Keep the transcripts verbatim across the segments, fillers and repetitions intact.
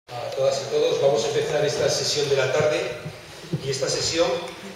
A todas y todos, vamos a empezar esta sesión de la tarde y esta sesión,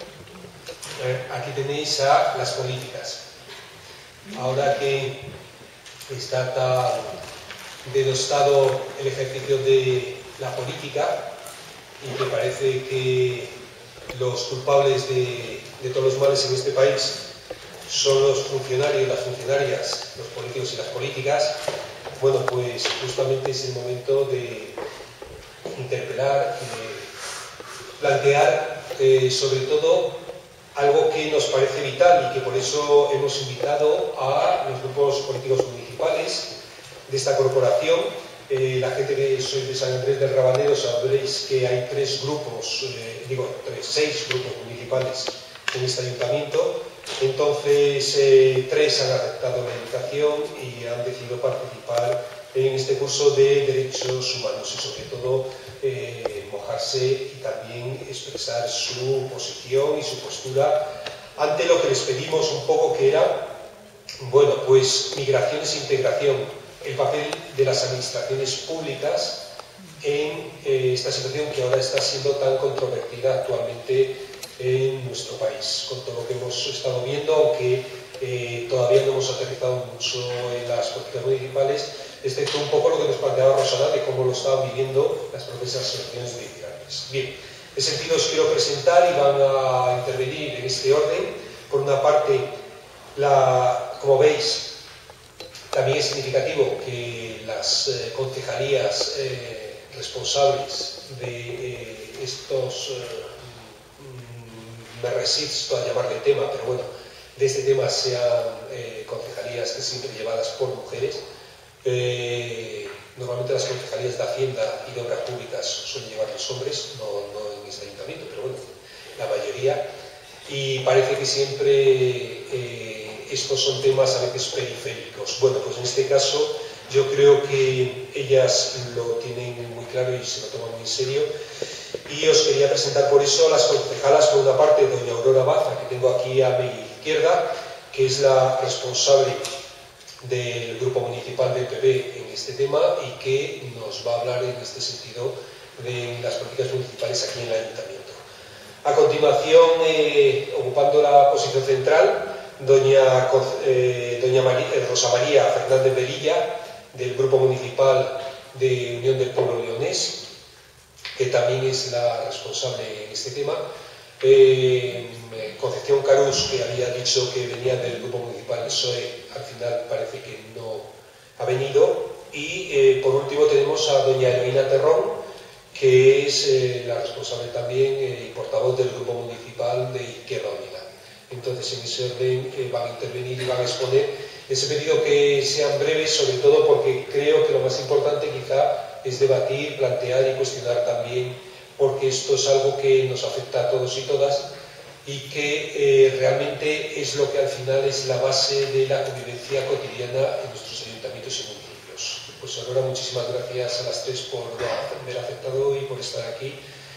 eh, aquí tenéis a las políticas. Ahora que está tan denostado el ejercicio de la política y que parece que los culpables de, de todos los males en este país son los funcionarios, las funcionarias, los políticos y las políticas, bueno, pues justamente es el momento de interpelar, eh, plantear eh, sobre todo algo que nos parece vital y que por eso hemos invitado a los grupos políticos municipales de esta corporación. Eh, la gente que sois de San Andrés del Rabanero sabréis que hay tres grupos, eh, digo, tres, seis grupos municipales en este ayuntamiento. Entonces, eh, tres han aceptado la invitación y han decidido participar en este curso de Derechos Humanos y sobre todo eh, mojarse y también expresar su posición y su postura ante lo que les pedimos un poco, que era, bueno, pues migraciones e integración, el papel de las administraciones públicas en eh, esta situación que ahora está siendo tan controvertida actualmente en nuestro país, con todo lo que hemos estado viendo, aunque eh, todavía no hemos aterrizado mucho en las políticas municipales, excepto un poco lo que nos planteaba Rosana de cómo lo estaban viviendo las propias asociaciones de inmigrantes. Bien, en ese sentido os quiero presentar y van a intervenir en este orden. Por una parte, la, como veis, también es significativo que las eh, concejalías eh, responsables de eh, estos, eh, me resisto a llamarle tema, pero bueno, de este tema sean eh, concejalías que siempre llevadas por mujeres. Eh, normalmente las concejalías de Hacienda y de Obras Públicas suelen llevar los hombres, no, no en este ayuntamiento, pero bueno, la mayoría. Y parece que siempre eh, estos son temas a veces periféricos. Bueno, pues en este caso yo creo que ellas lo tienen muy claro y se lo toman muy en serio. Y os quería presentar por eso a las concejalas, por una parte doña Aurora Baza, que tengo aquí a mi izquierda, que es la responsable del grupo municipal del P P en este tema y que nos va a hablar en este sentido de las políticas municipales aquí en el ayuntamiento. A continuación, eh, ocupando la posición central, doña, eh, doña María, eh, Rosa María Fernández Velilla, del grupo municipal de Unión del Pueblo Leonés, que también es la responsable en este tema. Eh, Concepción Carús, que había dicho que venía del grupo municipal del P S O E, al final parece que no ha venido. Y eh, por último tenemos a doña Eloína Terrón, que es eh, la responsable también y eh, portavoz del grupo municipal de Izquierda Unida. Entonces, en ese orden eh, van a intervenir y van a exponer. Les he pedido que sean breves, sobre todo porque creo que lo más importante quizá es debatir, plantear y cuestionar también, porque esto es algo que nos afecta a todos y todas y que eh, realmente es lo que al final es la base de la convivencia cotidiana en nuestros ayuntamientos y municipios. Pues ahora muchísimas gracias a las tres por haber aceptado y por estar aquí.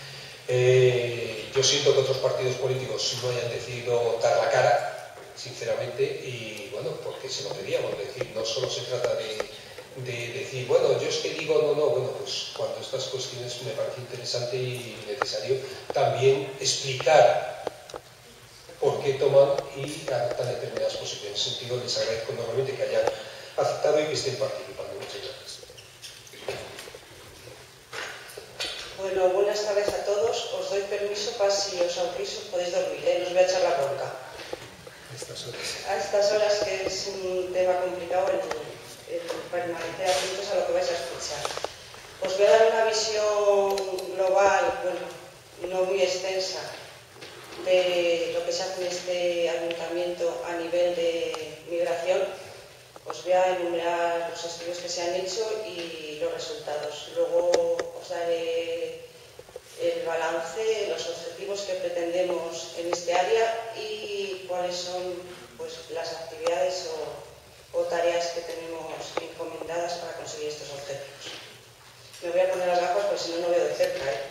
Eh, yo siento que otros partidos políticos no hayan decidido dar la cara, sinceramente, y bueno, porque se lo pedíamos, es decir, no solo se trata de de decir, bueno, yo es que digo, no, no, bueno, pues cuando estas cuestiones me parece interesante y necesario también explicar por qué toman y adoptan determinadas posiciones. En ese sentido, les agradezco enormemente que hayan aceptado y que estén participando. Muchas gracias. Bueno, buenas tardes a todos. Os doy permiso para, si os aburrís, os podéis dormir, ¿eh? No os voy a echar la bronca. A estas horas. A estas horas, que es un tema complicado, el permanecer atentos a lo que vais a escuchar. Os voy a dar una visión global, bueno, no muy extensa, de lo que se hace en este ayuntamiento a nivel de migración. Os voy a enumerar los estudios que se han hecho y los resultados. Luego os daré el balance, los objetivos que pretendemos en este área y cuáles son, pues, las actividades o o tareas que tenemos encomendadas para conseguir estos objetivos. Me voy a poner las gafas porque si no, no veo de cerca, ¿eh?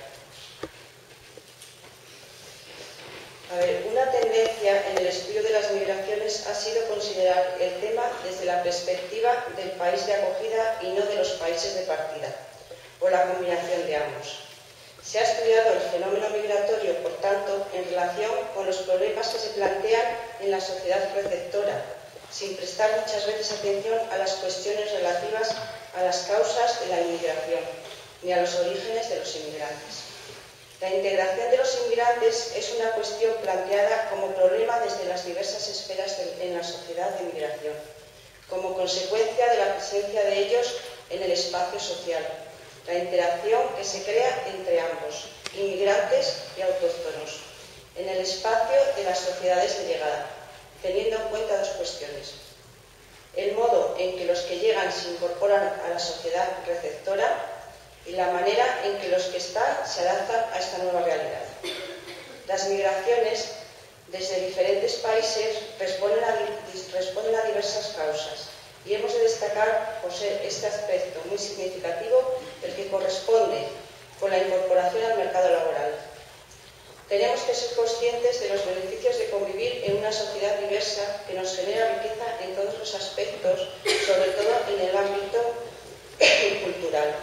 A ver, una tendencia en el estudio de las migraciones ha sido considerar el tema desde la perspectiva del país de acogida y no de los países de partida, o la combinación de ambos. Se ha estudiado el fenómeno migratorio, por tanto, en relación con los problemas que se plantean en la sociedad receptora, sin prestar muchas veces atención a las cuestiones relativas a las causas de la inmigración, ni a los orígenes de los inmigrantes. La integración de los inmigrantes es una cuestión planteada como problema desde las diversas esferas de, en la sociedad de migración, como consecuencia de la presencia de ellos en el espacio social, la interacción que se crea entre ambos, inmigrantes y autóctonos, en el espacio de las sociedades de llegada, teniendo en cuenta dos cuestiones: el modo en que los que llegan se incorporan a la sociedad receptora y la manera en que los que están se adaptan a esta nueva realidad. Las migraciones desde diferentes países responden a, responden a diversas causas, y hemos de destacar por ser este aspecto muy significativo el que corresponde con la incorporación al mercado laboral. Tenemos que ser conscientes de los beneficios de convivir en una sociedad diversa que nos genera riqueza en todos los aspectos, sobre todo en el ámbito cultural.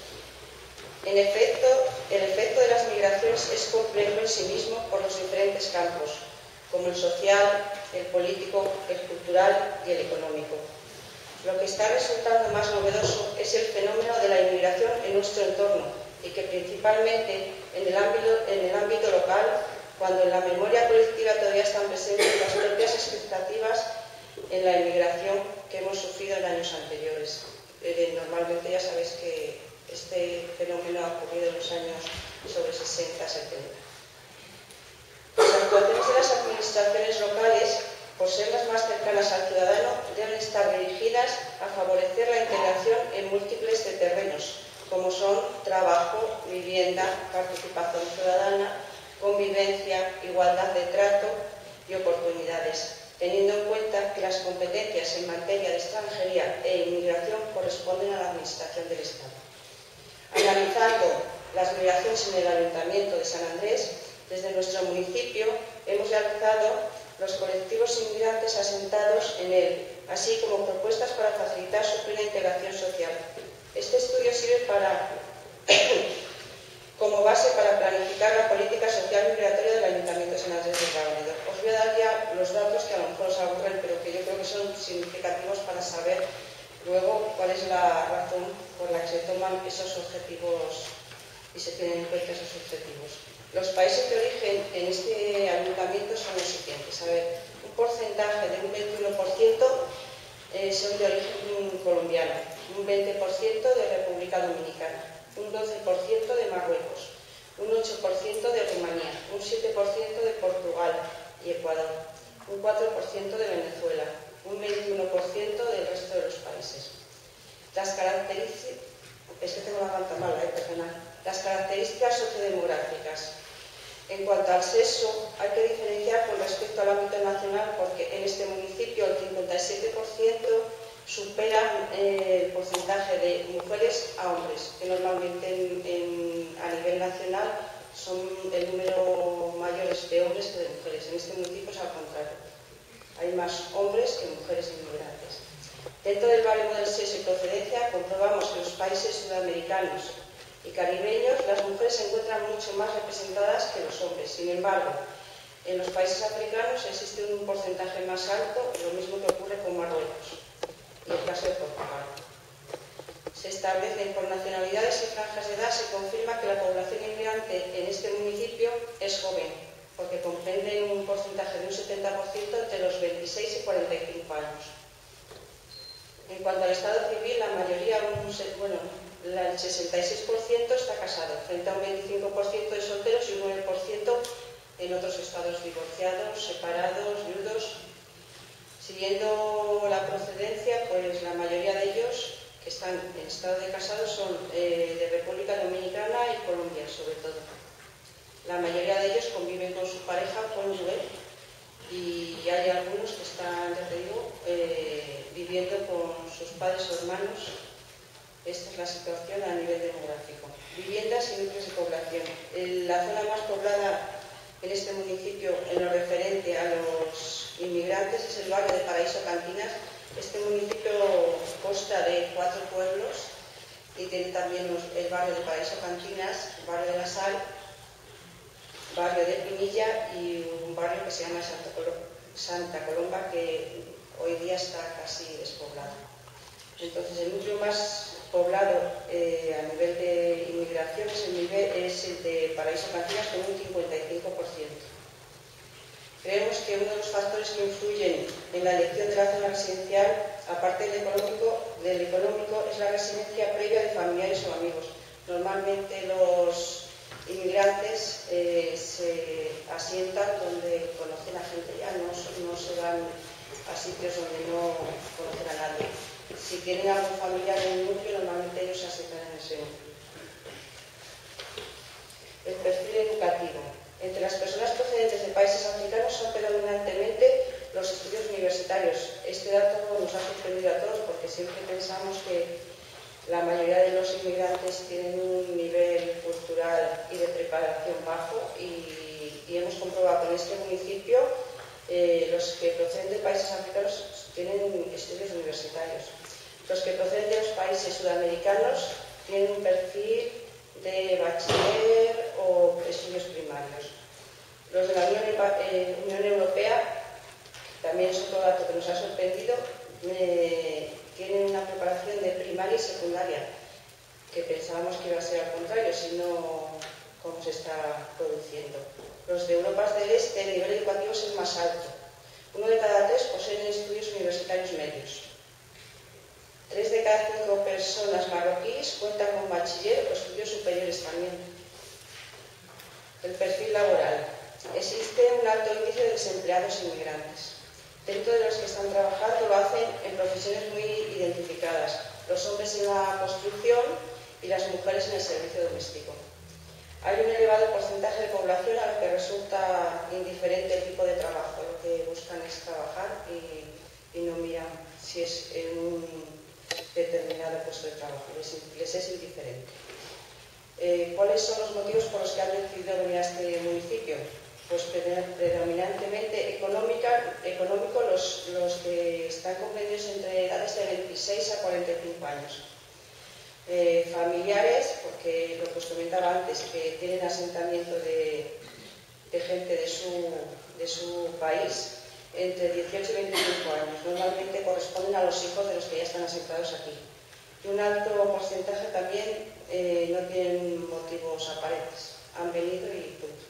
En efecto, el efecto de las migraciones es complejo en sí mismo por los diferentes campos, como el social, el político, el cultural y el económico. Lo que está resultando más novedoso es el fenómeno de la inmigración en nuestro entorno, y que principalmente en el ámbito, en el ámbito local, cuando en la memoria colectiva todavía están presentes las propias expectativas en la inmigración que hemos sufrido en años anteriores. Eh, normalmente ya sabéis que este fenómeno ha ocurrido en los años sobre sesenta, setenta. Las actuaciones de las administraciones locales, por ser las más cercanas al ciudadano, deben estar dirigidas a favorecer la integración en múltiples de terrenos, como son trabajo, vivienda, participación ciudadana, convivencia, igualdad de trato y oportunidades, teniendo en cuenta que las competencias en materia de extranjería e inmigración corresponden a la Administración del Estado. Analizando las migraciones en el Ayuntamiento de San Andrés, desde nuestro municipio hemos realizado los colectivos inmigrantes asentados en él, así como propuestas para facilitar su plena integración social. Este estudio sirve para, como base para planificar la política social migratoria del Ayuntamiento de San Andrés del Rábanedo. Os voy a dar ya los datos que a lo mejor os aburren, pero que yo creo que son significativos para saber luego cuál es la razón por la que se toman esos objetivos y se tienen en cuenta esos objetivos. Los países de origen en este ayuntamiento son los siguientes. A ver, un porcentaje de un veintiuno por ciento eh, son de origen colombiano, un veinte por ciento de República Dominicana, un doce por ciento de Marruecos, un ocho por ciento de Rumanía, un siete por ciento de Portugal y Ecuador, un cuatro por ciento de Venezuela, un veintiuno por ciento del resto de los países. Las características, es que tengo la panta mala, eh, perdonad. Las características sociodemográficas. En cuanto al sexo, hay que diferenciar con respecto al ámbito nacional, porque en este municipio el cincuenta y siete por ciento supera eh, el porcentaje de mujeres a hombres, que normalmente en, en, a nivel nacional son el número mayores de hombres que de mujeres. En este municipio es al contrario. Hay más hombres que mujeres inmigrantes. Dentro del baremo del sexo y procedencia comprobamos que en los países sudamericanos y caribeños las mujeres se encuentran mucho más representadas que los hombres. Sin embargo, en los países africanos existe un porcentaje más alto, lo mismo que ocurre con Marruecos y el caso de Portugal. Se establecen por nacionalidades y franjas de edad, se confirma que la población inmigrante en este municipio es joven, porque comprende un porcentaje de un setenta por ciento entre los veintiséis y cuarenta y cinco años. En cuanto al estado civil, la mayoría, un, bueno, el sesenta y seis por ciento está casado, frente a un veinticinco por ciento de solteros y un nueve por ciento en otros estados divorciados, separados, viudos. Siguiendo la procedencia, pues la mayoría de ellos que están en estado de casados son eh, de República Dominicana y Colombia, sobre todo. La mayoría de ellos conviven con su pareja cónyuge y hay algunos que están, ya te digo, eh, viviendo con sus padres o hermanos. Esta es la situación a nivel demográfico. Viviendas y núcleos de población. La zona más poblada en este municipio, en lo referente a los inmigrantes, es el barrio de Paraíso Cantinas. Este municipio consta de cuatro pueblos y tiene también el barrio de Paraíso Cantinas, el barrio de la Sal, barrio de Pinilla y un barrio que se llama Santa, Col Santa Colomba, que hoy día está casi despoblado. Entonces, el núcleo más poblado eh, a nivel de inmigración es el, nivel, es el de Paraíso Cantinas, con un cincuenta y cinco por ciento. Creemos que uno de los factores que influyen en la elección de la zona residencial, aparte del económico, del económico, es la residencia previa de familiares o amigos. Normalmente los inmigrantes eh, se asientan donde conocen a gente ya, no, no se van a sitios donde no conocen a nadie. Si tienen algún familiar en el núcleo, normalmente ellos se asientan en ese núcleo. El perfil educativo. Entre las personas procedentes de países africanos son predominantemente los estudios universitarios. Este dato nos ha sorprendido a todos porque siempre pensamos que la mayoría de los inmigrantes tienen un nivel cultural y de preparación bajo y, y hemos comprobado que en este municipio eh, los que proceden de países africanos tienen estudios universitarios. Los que proceden de los países sudamericanos tienen un perfil de bachiller o estudios primarios. Los de la Unión, eh, Unión Europea, también es otro dato que nos ha sorprendido, eh, tienen una preparación de primaria y secundaria, que pensábamos que iba a ser al contrario, sino como se está produciendo. Los de Europa del Este, el nivel educativo es el más alto. Uno de cada tres poseen estudios universitarios medios. Tres de cada cinco personas marroquíes cuentan con bachiller o estudios superiores también. El perfil laboral. Existe un alto índice de desempleados inmigrantes. Dentro de los que están trabajando lo hacen en profesiones muy identificadas. Los hombres en la construcción y las mujeres en el servicio doméstico. Hay un elevado porcentaje de población a la que resulta indiferente el tipo de trabajo. Lo que buscan es trabajar y, y no miran si es en un determinado puesto de trabajo. Les, les es indiferente. Eh, ¿Cuáles son los motivos por los que han decidido venir a este municipio? Pues predominantemente económica, económico los, los que están comprendidos entre edades de veintiséis a cuarenta y cinco años. Eh, familiares, porque lo que os comentaba antes, que tienen asentamiento de, de gente de su, de su país entre dieciocho y veinticinco años. Normalmente corresponden a los hijos de los que ya están asentados aquí. Y un alto porcentaje también eh, no tienen motivos aparentes. Han venido y punto.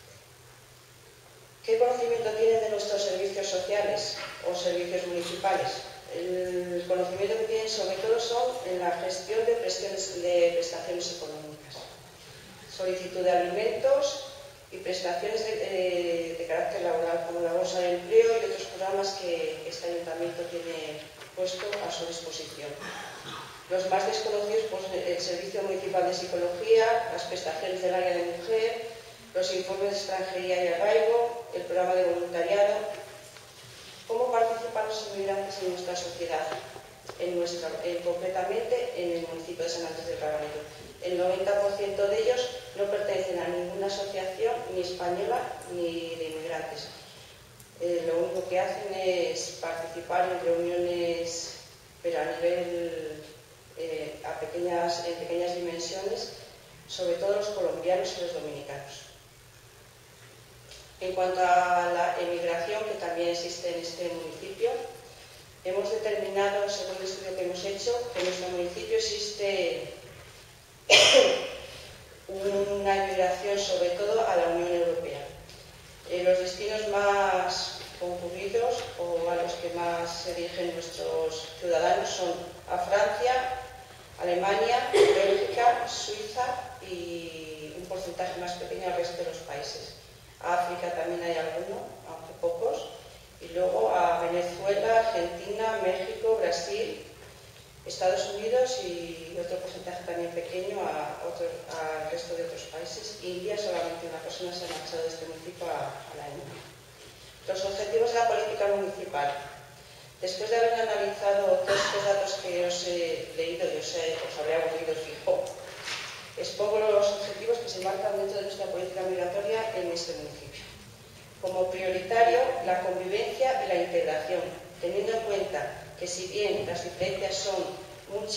¿Qué conocimiento tienen de nuestros servicios sociales o servicios municipales? El conocimiento que tienen sobre todo son en la gestión de prestaciones, de prestaciones económicas, solicitud de alimentos y prestaciones de, de, de carácter laboral, como la bolsa de empleo y otros programas que este ayuntamiento tiene puesto a su disposición. Los más desconocidos, pues el Servicio Municipal de Psicología, las prestaciones del área de mujer, los informes de extranjería y arraigo, el programa de voluntariado. ¿Cómo participan los inmigrantes en nuestra sociedad? En nuestra, en, concretamente en el municipio de San Andrés del Carballo. El noventa por ciento de ellos no pertenecen a ninguna asociación, ni española ni de inmigrantes. Eh, lo único que hacen es participar en reuniones, pero a nivel, eh, a pequeñas, en pequeñas dimensiones, sobre todo los colombianos y los dominicanos. En cuanto a la emigración, que también existe en este municipio, hemos determinado, según el estudio que hemos hecho, que en nuestro municipio existe una emigración sobre todo a la Unión Europea. Eh, los destinos más concurridos o a los que más se dirigen nuestros ciudadanos son a Francia, Alemania, Bélgica, Suiza y un porcentaje más pequeño al resto de los países. A África también hay alguno, aunque pocos, y luego a Venezuela, Argentina, México, Brasil, Estados Unidos y otro porcentaje también pequeño a otro, al resto de otros países. India, solamente una persona se ha marchado de este municipio a, a la India. Los objetivos de la política municipal. Después de haber analizado todos estos datos que os he leído y os, he, os habré aburrido fijo, expongo los objetivos que se marcan dentro de nuestra política migratoria en este municipio. Como prioritario, la convivencia y la integración, teniendo en cuenta que si bien las diferencias son muchas,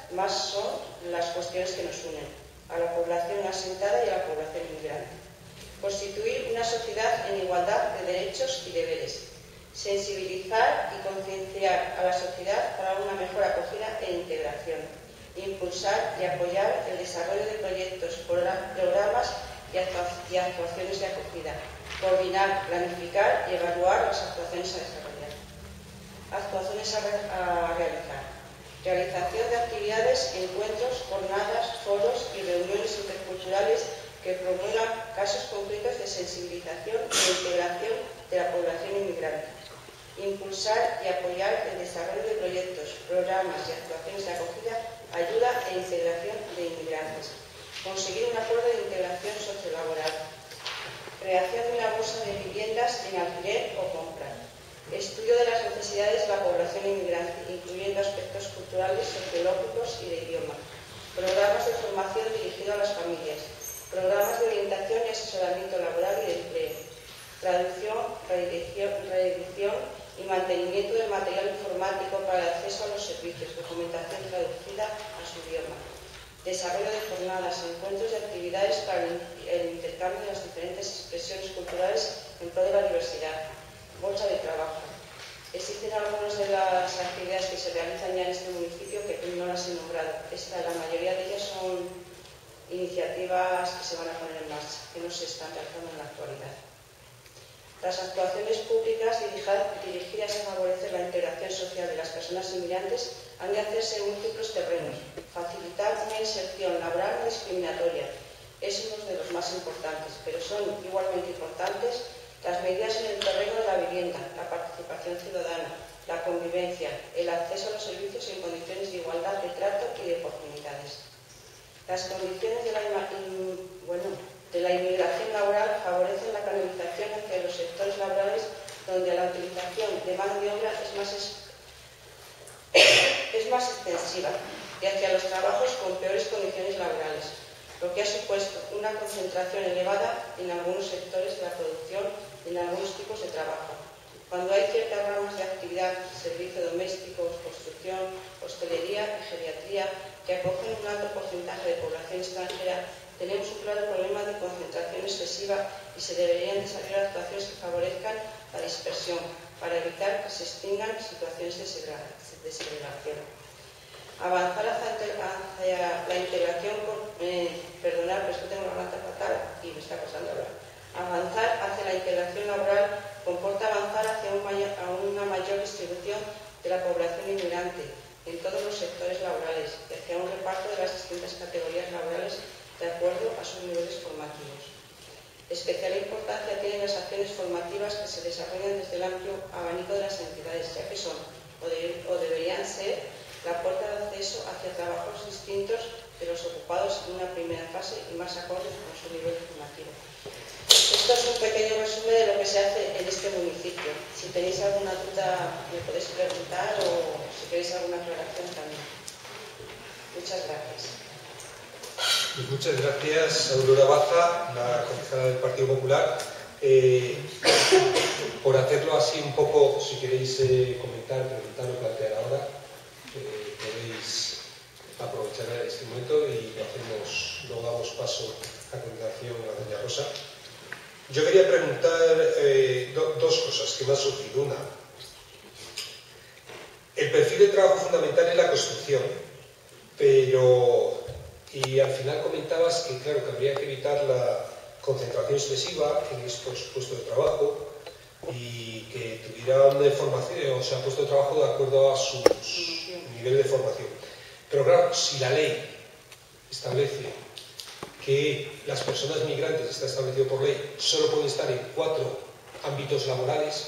más son las cuestiones que nos unen, a la población asentada y a la población inmigrante. Constituir una sociedad en igualdad de derechos y deberes. Sensibilizar y concienciar a la sociedad para una mejor acogida e integración. Impulsar y apoyar el desarrollo de proyectos, programas y actuaciones de acogida. Coordinar, planificar y evaluar las actuaciones a desarrollar. Actuaciones a, a realizar. Realización de actividades, encuentros, jornadas, foros y reuniones interculturales que promuevan casos concretos de sensibilización e integración de la población inmigrante. Impulsar y apoyar el desarrollo de proyectos, programas y actuaciones de acogida, ayuda e integración de inmigrantes. Conseguir un acuerdo de integración sociolaboral. Creación de una bolsa de viviendas en alquiler o compra. Estudio de las necesidades de la población inmigrante, incluyendo aspectos culturales, sociológicos y de idioma. Programas de formación dirigidos a las familias. Programas de orientación y asesoramiento laboral y de empleo. Traducción, reedición y mantenimiento del material informático para el acceso a los servicios, documentación traducida a su idioma. Desarrollo de jornadas, encuentros y actividades para el intercambio de las diferentes expresiones culturales en pro de la diversidad. Bolsa de trabajo. Existen algunas de las actividades que se realizan ya en este municipio que no las he nombrado. Esta, la mayoría de ellas son iniciativas que se van a poner en marcha, que no se están realizando en la actualidad. Las actuaciones públicas dirigidas a favorecer la integración social de las personas inmigrantes han de hacerse en múltiples terrenos. Facilitar una inserción laboral no discriminatoria es uno de los más importantes, pero son igualmente importantes las medidas en el terreno de la vivienda, la participación ciudadana, la convivencia, el acceso a los servicios en condiciones de igualdad de trato y de oportunidades. Las condiciones de la, bueno, de la inmigración laboral favorecen la canalización hacia los sectores laborales donde la utilización de mano de obra es más, es, es más extensiva y hacia los trabajos con peores condiciones laborales, lo que ha supuesto una concentración elevada en algunos sectores de la producción y en algunos tipos de trabajo. Cuando hay ciertas ramas de actividad, servicio doméstico, construcción, hostelería y geriatría, que acogen un alto porcentaje de población extranjera, tenemos un claro problema de concentración excesiva y se deberían desarrollar actuaciones que favorezcan la dispersión para evitar que se extingan situaciones de segregación. Avanzar hacia, hacia la integración, eh, perdonad, pero es que tengo la garganta fatal y me está costando hablar. Avanzar hacia la integración laboral comporta avanzar hacia un mayor, a una mayor distribución de la población inmigrante en todos los sectores laborales y hacia un reparto de las distintas categorías laborales de acuerdo a sus niveles formativos. Especial importancia tienen las acciones formativas que se desarrollan desde el amplio abanico de las entidades, ya que son o, de, o deberían ser la puerta de acceso hacia trabajos distintos de los ocupados en una primera fase y más acordes con su nivel formativo. Esto es un pequeño resumen de lo que se hace en este municipio. Si tenéis alguna duda me podéis preguntar o si queréis alguna aclaración también. Muchas gracias. Pues muchas gracias, Aurora Baza, la concejala del Partido Popular, eh, por hacerlo así un poco, si queréis eh, comentar, preguntar o plantear ahora, eh, podéis aprovechar este momento y lo hacemos, luego damos paso a continuación a doña Rosa. Yo quería preguntar eh, do, dos cosas que me han surgido. Una, el perfil de trabajo fundamental es la construcción, pero, y al final comentabas que, claro, que habría que evitar la concentración excesiva en estos puestos de trabajo y que tuvieran formación, o sea, puestos de trabajo de acuerdo a sus niveles de formación. Pero claro, si la ley establece que las personas migrantes, está establecido por ley, solo pueden estar en cuatro ámbitos laborales,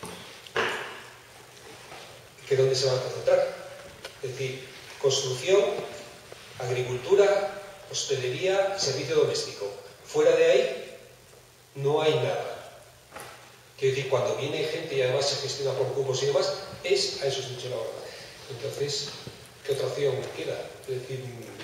¿que dónde se van a concentrar? Es decir, construcción, agricultura, hostelería, servicio doméstico. Fuera de ahí no hay nada. Quiero decir, cuando viene gente y además se gestiona por grupos y demás, es a esos nichos laborales. Entonces, ¿qué otra opción queda? Es decir,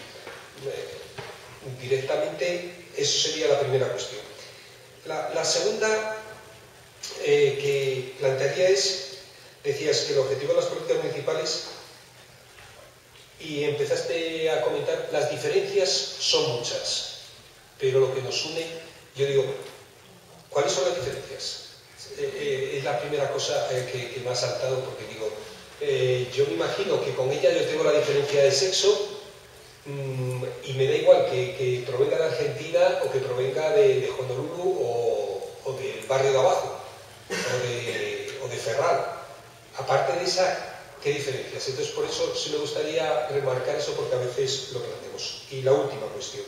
directamente, eso sería la primera cuestión. La, la segunda eh, que plantearía es, decías que el objetivo de las políticas municipales y empezaste a comentar, las diferencias son muchas, pero lo que nos une, yo digo, ¿cuáles son las diferencias? Eh, eh, es la primera cosa eh, que, que me ha saltado, porque digo, eh, yo me imagino que con ella yo tengo la diferencia de sexo, mmm, y me da igual que, que provenga de Argentina o que provenga de, de Honolulu o, o del barrio de abajo, o de, o de Ferral. Aparte de esa, ¿qué diferencias? Entonces, por eso sí me gustaría remarcar eso, porque a veces lo planteamos. Y la última cuestión.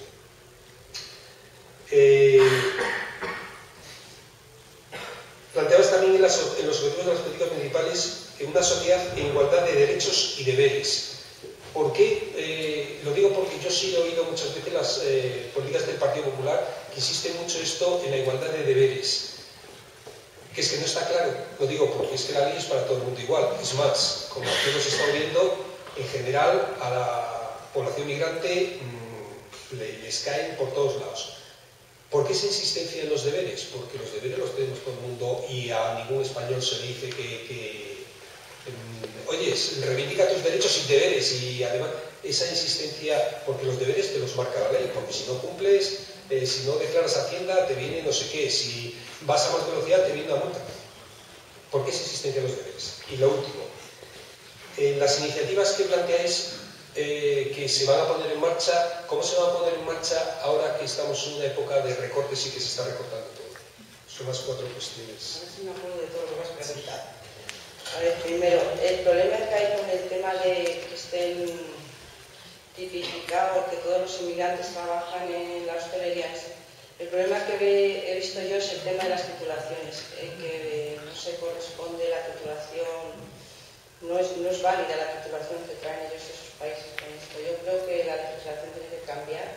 Eh, planteabas también en, las, en los objetivos de las políticas municipales en una sociedad en igualdad de derechos y deberes. ¿Por qué? Eh, lo digo porque yo sí he oído muchas veces las eh, políticas del Partido Popular que insiste mucho esto en la igualdad de deberes. Que es que no está claro, lo digo porque es que la ley es para todo el mundo igual. Es más, como aquí hemos estado viendo, en general a la población migrante mmm, les caen por todos lados. ¿Por qué esa insistencia en los deberes? Porque los deberes los tenemos todo el mundo y a ningún español se le dice que, que mmm, oye, reivindica tus derechos sin deberes, y además esa insistencia, porque los deberes te los marca la ley, porque si no cumples, eh, si no declaras Hacienda te viene no sé qué, si vas a más velocidad te viene una multa. ¿Por qué esa insistencia en los deberes? Y lo último, en las iniciativas que planteáis eh, que se van a poner en marcha, ¿cómo se van a poner en marcha ahora que estamos en una época de recortes y que se está recortando todo? Son las cuatro cuestiones. A ver si me acuerdo de todo lo que vas a preguntar. A ver, primero, el problema que hay con el tema de que estén tipificados, que todos los inmigrantes trabajan en la hostelería. El problema que he visto yo es el tema de las titulaciones, eh, que no se corresponde la titulación, no es, no es válida la titulación que traen ellos de esos países con esto. Yo creo que la legislación tiene que cambiar.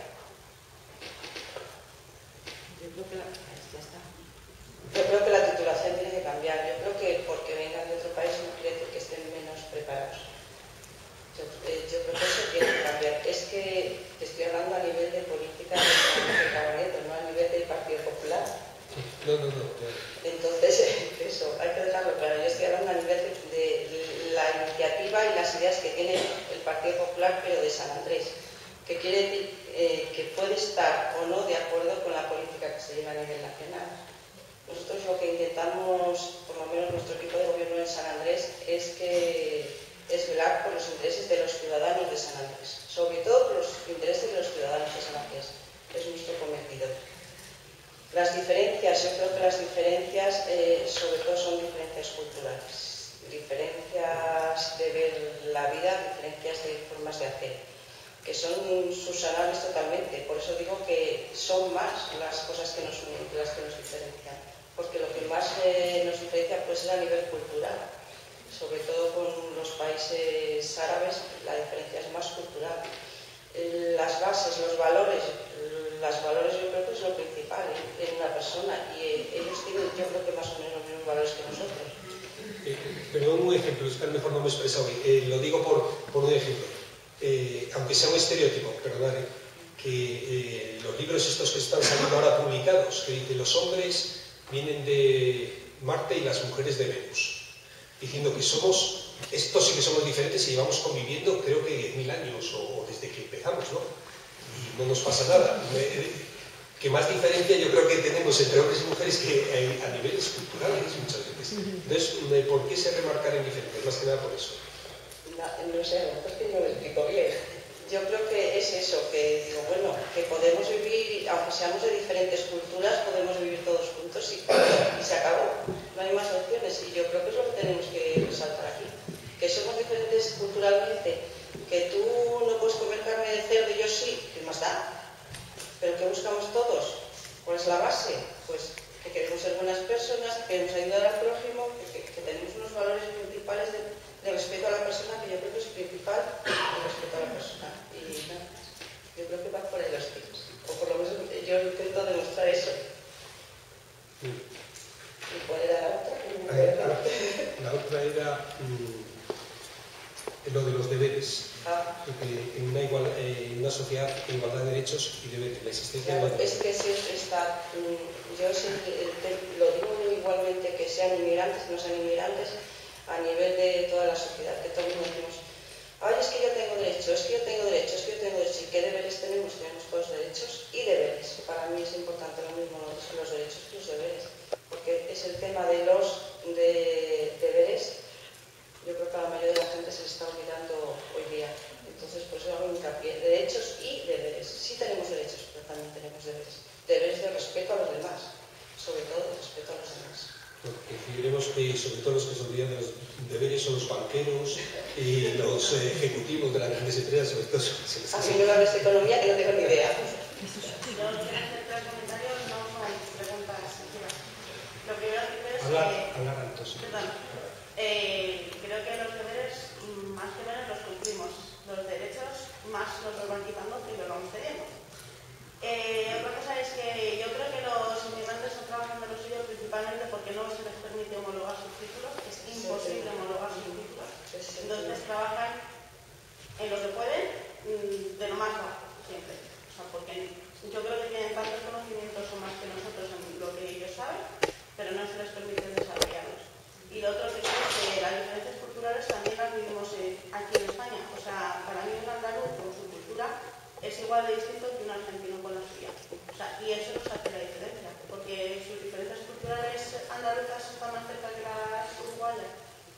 Yo creo que la, ya está. Yo creo que la titulación tiene que cambiar. Yo creo que porque vengan de otro país no quiere decir que estén menos preparados. Yo, eh, yo creo que eso tiene que cambiar. Es que te estoy hablando a nivel de política de Cabaret, no a nivel del Partido Popular. No, no, no. Entonces, eso, hay que dejarlo claro. Yo estoy hablando a nivel de, de la iniciativa y las ideas que tiene el Partido Popular, pero de San Andrés, que quiere decir eh, que puede estar o no de acuerdo con la política que se lleva a nivel nacional. Nosotros lo que intentamos, por lo menos nuestro equipo de gobierno en San Andrés, es que es velar por los intereses de los ciudadanos de San Andrés, sobre todo por los intereses de los ciudadanos de San Andrés. Es nuestro cometido. Las diferencias, yo creo que las diferencias eh, sobre todo son diferencias culturales, diferencias de ver la vida, diferencias de formas de hacer, que son subsanables totalmente. Por eso digo que son más las cosas que nos unen que las que nos diferencian, porque lo que más eh, nos diferencia pues es a nivel cultural. Sobre todo con los países árabes la diferencia es más cultural. Las bases, los valores, los valores yo creo que es lo principal en, en una persona, y ellos tienen yo creo que más o menos los mismos valores que nosotros. Eh, perdón, un ejemplo, es que a lo mejor no me he expresado bien. Eh, lo digo por, por un ejemplo. Eh, aunque sea un estereotipo, perdonad, eh, que eh, los libros estos que están saliendo ahora publicados, que dicen los hombres vienen de Marte y las mujeres de Venus, diciendo que somos, estos sí que somos diferentes y llevamos conviviendo creo que diez mil años o desde que empezamos, ¿no? Y no nos pasa nada. Que más diferencia yo creo que tenemos entre hombres y mujeres que a niveles culturales muchas veces. Entonces, ¿por qué se remarcan en diferencias? Más que nada por eso. No, no sé, a lo mejor que no lo explico bien. Yo creo que es eso, que digo, bueno, que podemos vivir, aunque seamos de diferentes culturas, podemos vivir todos juntos y, y se acabó. No hay más opciones, y yo creo que es lo que tenemos que resaltar aquí. Que somos diferentes culturalmente, que tú no puedes comer carne de cerdo y yo sí, ¿qué más da? Pero ¿qué buscamos todos? ¿Cuál es la base? Pues que queremos ser buenas personas, que queremos ayudar al prójimo, que, que tenemos unos valores principales de, de respeto a la persona, que yo creo que es principal, el respeto a la persona. Y nada, yo creo que va por ahí los tiros. O por lo menos yo intento demostrar eso. Sí. ¿Y cuál era la otra? La, la otra era mmm, lo de los deberes. Ah. En, una igual, eh, en una sociedad en igualdad de derechos y deberes, la existencia claro, de es que si está, yo siempre, lo digo igualmente, que sean inmigrantes, que no sean inmigrantes, a nivel de toda la sociedad, que todos decimos, ay, es que yo tengo derecho, es que yo tengo derecho, es que yo tengo derecho. ¿Y qué deberes tenemos? Tenemos todos derechos y deberes. Para mí es importante lo mismo los derechos que los deberes, porque es el tema de los de deberes. Yo creo que a la mayoría de la gente se le está olvidando hoy día. Entonces, por eso hago hincapié. Derechos y deberes. Sí tenemos derechos, pero también tenemos deberes. Deberes de respeto a los demás. Sobre todo de respeto a los demás. Porque figuremos que sobre todo los que se olvidan de los deberes son los banqueros y los eh, ejecutivos de las grandes empresas, sobre todo. Se les a mí me hablas de economía que no tengo ni idea. Yo quiero hacer tres comentarios, no son preguntas sencillas. Lo primero que creo es hablar, que... Hablar alto, sí. Perdón. Eh, creo que los deberes, más que menos, los cumplimos. Los derechos, más nos los van quitando que los vamos teniendo. Eh, otra cosa es que yo creo que los inmigrantes no trabajan de lo suyo principalmente porque no se les permite homologar sus títulos. Es imposible homologar sus títulos. Entonces trabajan en lo que pueden, de lo más bajo, siempre. O sea, porque yo creo que tienen tantos conocimientos o más que nosotros en lo que ellos saben, pero no se les permite desarrollarlos. Y lo otro que creo es que las diferencias culturales también las vivimos aquí en España. O sea, para mí un andaluz con su cultura es igual de distinto que un argentino con la suya. O sea, y eso nos hace la diferencia, porque sus diferencias culturales andaluzas están más cerca que las uruguayas.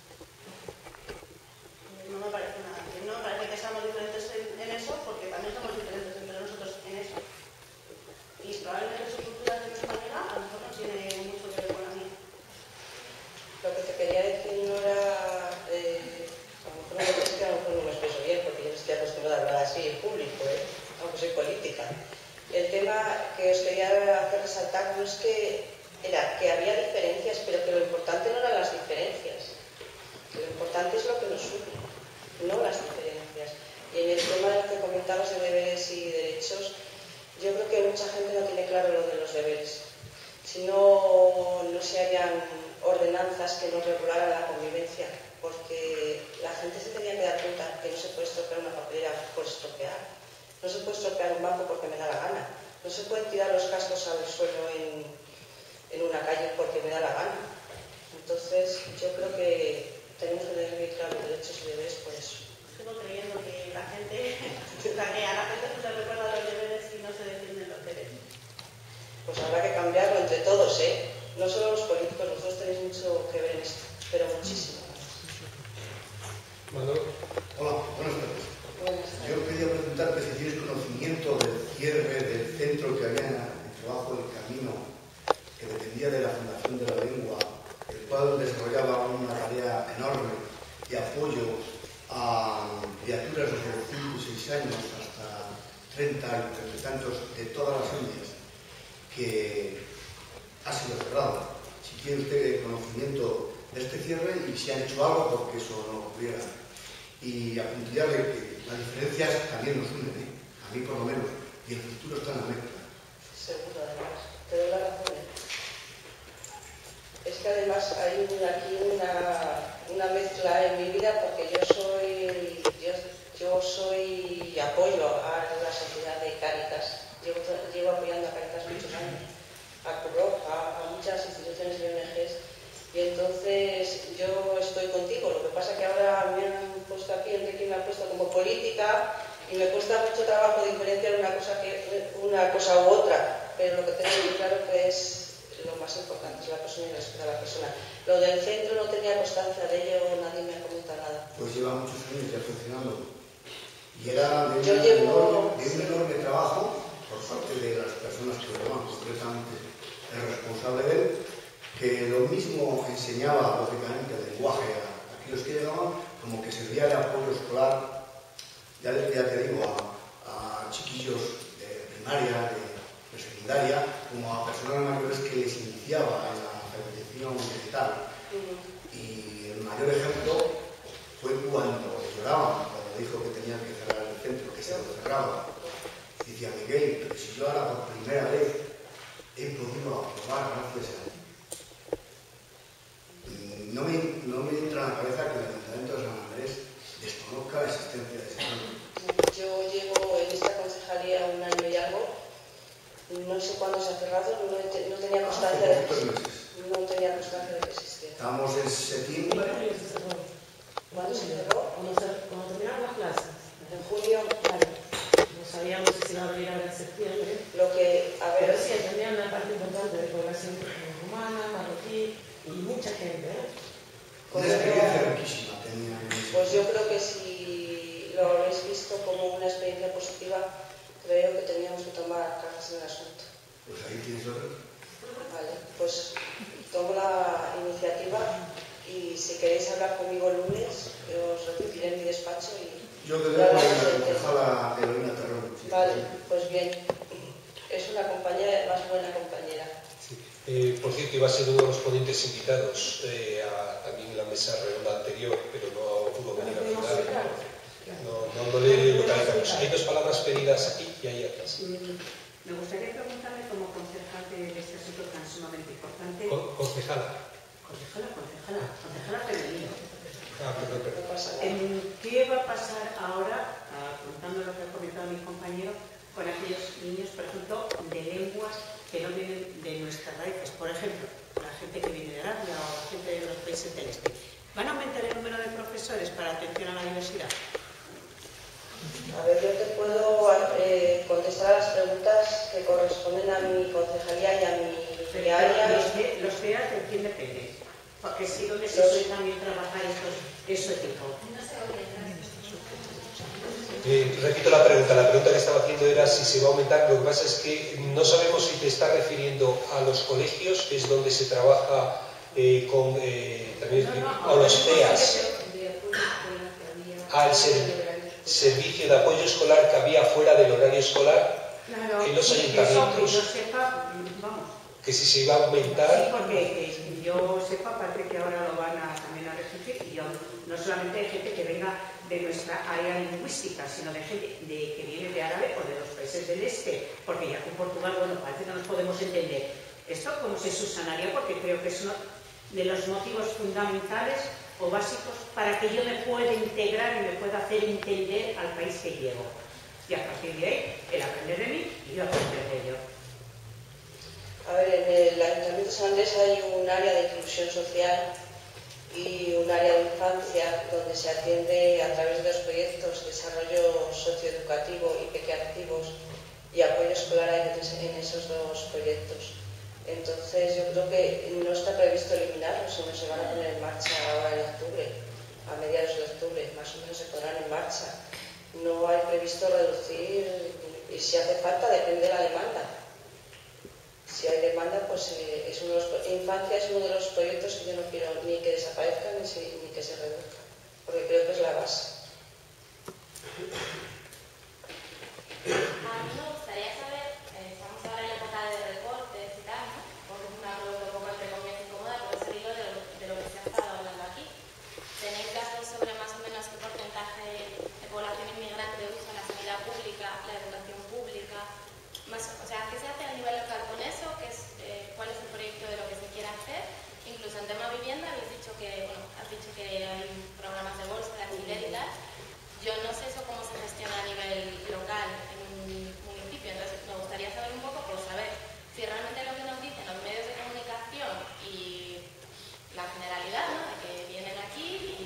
No me parece nada bien, no me parece que seamos diferentes en, en eso, porque también somos diferentes entre nosotros en eso. Y probablemente su cultura de nuestra manera a lo mejor no tiene mucho que ver con la mía. Lo que te quería decir no era, eh, a lo mejor no me, es que a lo mejor no me expreso bien, porque yo no estoy acostumbrada a hablar así en público, ¿eh? Aunque soy política. El tema que os quería hacer resaltar no es que era que había diferencias, pero que lo importante no eran las diferencias. Lo importante es lo que nos une, no las diferencias. Y en el tema de lo que comentabas de deberes y derechos, yo creo que mucha gente no tiene claro lo de los deberes. Si no, no se harían ordenanzas que nos regularan la convivencia, porque la gente se tenía que dar cuenta que no se puede estropear una papelera por estropear, no se puede estropear un banco porque me da la gana, no se pueden tirar los cascos al suelo en, en una calle porque me da la gana. Entonces, yo creo que tenemos que tener muy claro derechos y deberes por eso. Sigo creyendo que la gente, o sea, que a la gente se le recuerda los deberes y no se defienden los derechos. Pues habrá que cambiarlo entre todos, ¿eh? No solo los políticos, vosotros tenéis mucho que ver en esto, pero muchísimo. Manolo. Hola, buenas tardes. Buenas tardes. Yo quería preguntarte si tienes conocimiento del cierre del centro que había en el trabajo del camino, que dependía de la Fundación de la Lengua, el cual desarrollaba una tarea enorme de apoyo a criaturas desde cinco y seis años hasta treinta y treinta y tantos de todas las Indias, que ha sido cerrado. Si tiene usted conocimiento de este cierre y si han hecho algo porque eso no ocurriera. Y apuntillarle que las diferencias también nos unen, ¿eh? A mí por lo menos, y el futuro está en la mezcla. Seguro, además. Te doy la razón. Es que además hay una, aquí una, una mezcla en mi vida porque yo soy, yo, yo soy apoyo a la sociedad de Cáritas. Llevo, llevo apoyando a Cáritas muchos años, a CUROC, a, a muchas instituciones y O N Ges, y entonces yo estoy contigo. Lo que pasa es que ahora me han puesto aquí, Enrique me ha puesto como política y me cuesta mucho trabajo diferenciar una cosa, que, una cosa u otra, pero lo que tengo muy claro que es lo más importante, es la persona y el respeto a la persona. Lo del centro no tenía constancia de ello, nadie me ha comentado nada. Pues lleva muchos años ya funcionando. Y era de un, Yo llevo, enorme, de un sí. enorme trabajo por parte de las personas que lo llaman concretamente el responsable de él, que lo mismo enseñaba lógicamente el lenguaje a aquellos que llegaban, como que servía de apoyo escolar, ya, ya te digo, a, a chiquillos de primaria, de, de secundaria, como a personas mayores que les iniciaba en la alfabetización digital. Uh-huh. Y el mayor ejemplo fue cuando lloraban, cuando dijo que tenían que cerrar el centro, que se lo cerraba. Decía Miguel, pero si yo ahora por primera vez he podido aprobar gracias a él. No me, no me entra en la cabeza que el Ayuntamiento de San Andrés desconozca la existencia de ese centro. Yo llevo en esta concejalía un año y algo, no sé cuándo se ha cerrado, no, no tenía constancia de que, no tenía constancia de que existía. Estamos en septiembre ¿Cuándo se cerró? Cuando, se, cuando terminaron las clases. En junio. Claro. No sabíamos si se iba a abrir ahora en septiembre. Lo que, a ver... Pero sí, tenía una parte importante de población rumana, marroquí y mucha gente, ¿eh? Una experiencia riquísima tenía. Pues yo creo que si lo habéis visto como una experiencia positiva, creo que teníamos que tomar cartas en el asunto. Pues ahí tienes otro. Vale, pues tomo la iniciativa y si queréis hablar conmigo el lunes, os recibiré en mi despacho y... Yo te dejo a la Eloína Terrón. Vale, pues bien. Es una compañera, más buena compañera. Sí. Eh, por cierto, iba a ser uno de los ponentes invitados eh, a, también en la mesa redonda anterior, pero no pudo venir al final. No, no, no le localizamos. Hay dos palabras pedidas aquí y ahí atrás. Me gustaría preguntarle como concejal de este asunto tan sumamente importante. Con, concejala. Concejala, concejala, concejala femenino. Ah, perdón, perdón. No pasa nada. ¿Qué va a pasar ahora, contando lo que ha comentado mi compañero, con aquellos niños, por ejemplo, de lenguas que no vienen de nuestras raíces? Por ejemplo, la gente que viene de Arabia o la gente de los países del este. ¿Van a aumentar el número de profesores para atención a la diversidad? A ver, yo te puedo eh, contestar a las preguntas que corresponden a mi concejalía y a mi área. Los que, los que hacen, ¿quién depende? Porque si donde se suele también trabajar estos, eso tipo. Eh, repito la pregunta. La pregunta que estaba haciendo era si se va a aumentar. Lo que pasa es que no sabemos si te está refiriendo a los colegios, que es donde se trabaja eh, con eh, también, No, no, o los no, C E A S, al ser, servicio de apoyo escolar que había fuera del horario escolar claro, en los sí, ayuntamientos. Eso, que yo sepa, vamos. Que si se iba a aumentar. Sí, porque que yo sepa, parece que ahora lo van a, también a restringir, y yo, no solamente hay gente que venga de nuestra área lingüística, sino de gente de, que viene de árabe o de los países del este, porque ya con Portugal, bueno, parece que no nos podemos entender. Esto cómo se subsanaría, porque creo que es uno de los motivos fundamentales o básicos para que yo me pueda integrar y me pueda hacer entender al país que llevo. Y a partir de ahí, el aprender de mí y yo aprender de ello. A ver, en el Ayuntamiento de San Andrés hay un área de inclusión social y un área de infancia donde se atiende a través de los proyectos desarrollo socioeducativo y pequeactivos y apoyo escolar en esos dos proyectos. Entonces yo creo que no está previsto eliminarlos, sino se van a poner en marcha ahora en octubre, a mediados de octubre, más o menos se pondrán en marcha. No hay previsto reducir, y si hace falta depende de la demanda. Si hay demanda, pues eh, es uno de los, infancia es uno de los proyectos que yo no quiero ni que desaparezcan ni, si, ni que se reduzcan, porque creo que es la base. A mí me gustaría saber, eh, estamos ahora en la época de recortes y tal, ¿no? Porque es una pregunta un poco entre comillas incómoda, pero es el hilo de lo, de lo que se ha estado hablando aquí. ¿Tenéis datos sobre más o menos qué porcentaje de población inmigrante usa la sanidad pública, la educación pública? Más, o sea, ¿qué se hace a nivel local con eso? ¿Qué es, eh, ¿Cuál es el proyecto de lo que se quiere hacer? Incluso en tema vivienda habéis dicho que, bueno, has dicho que hay programas de bolsa, de alquiler y tal. Yo no sé eso cómo se gestiona a nivel local en un municipio, entonces me gustaría saber un poco, pues saber si realmente lo que nos dicen los medios de comunicación y la generalidad, ¿no? De que vienen aquí y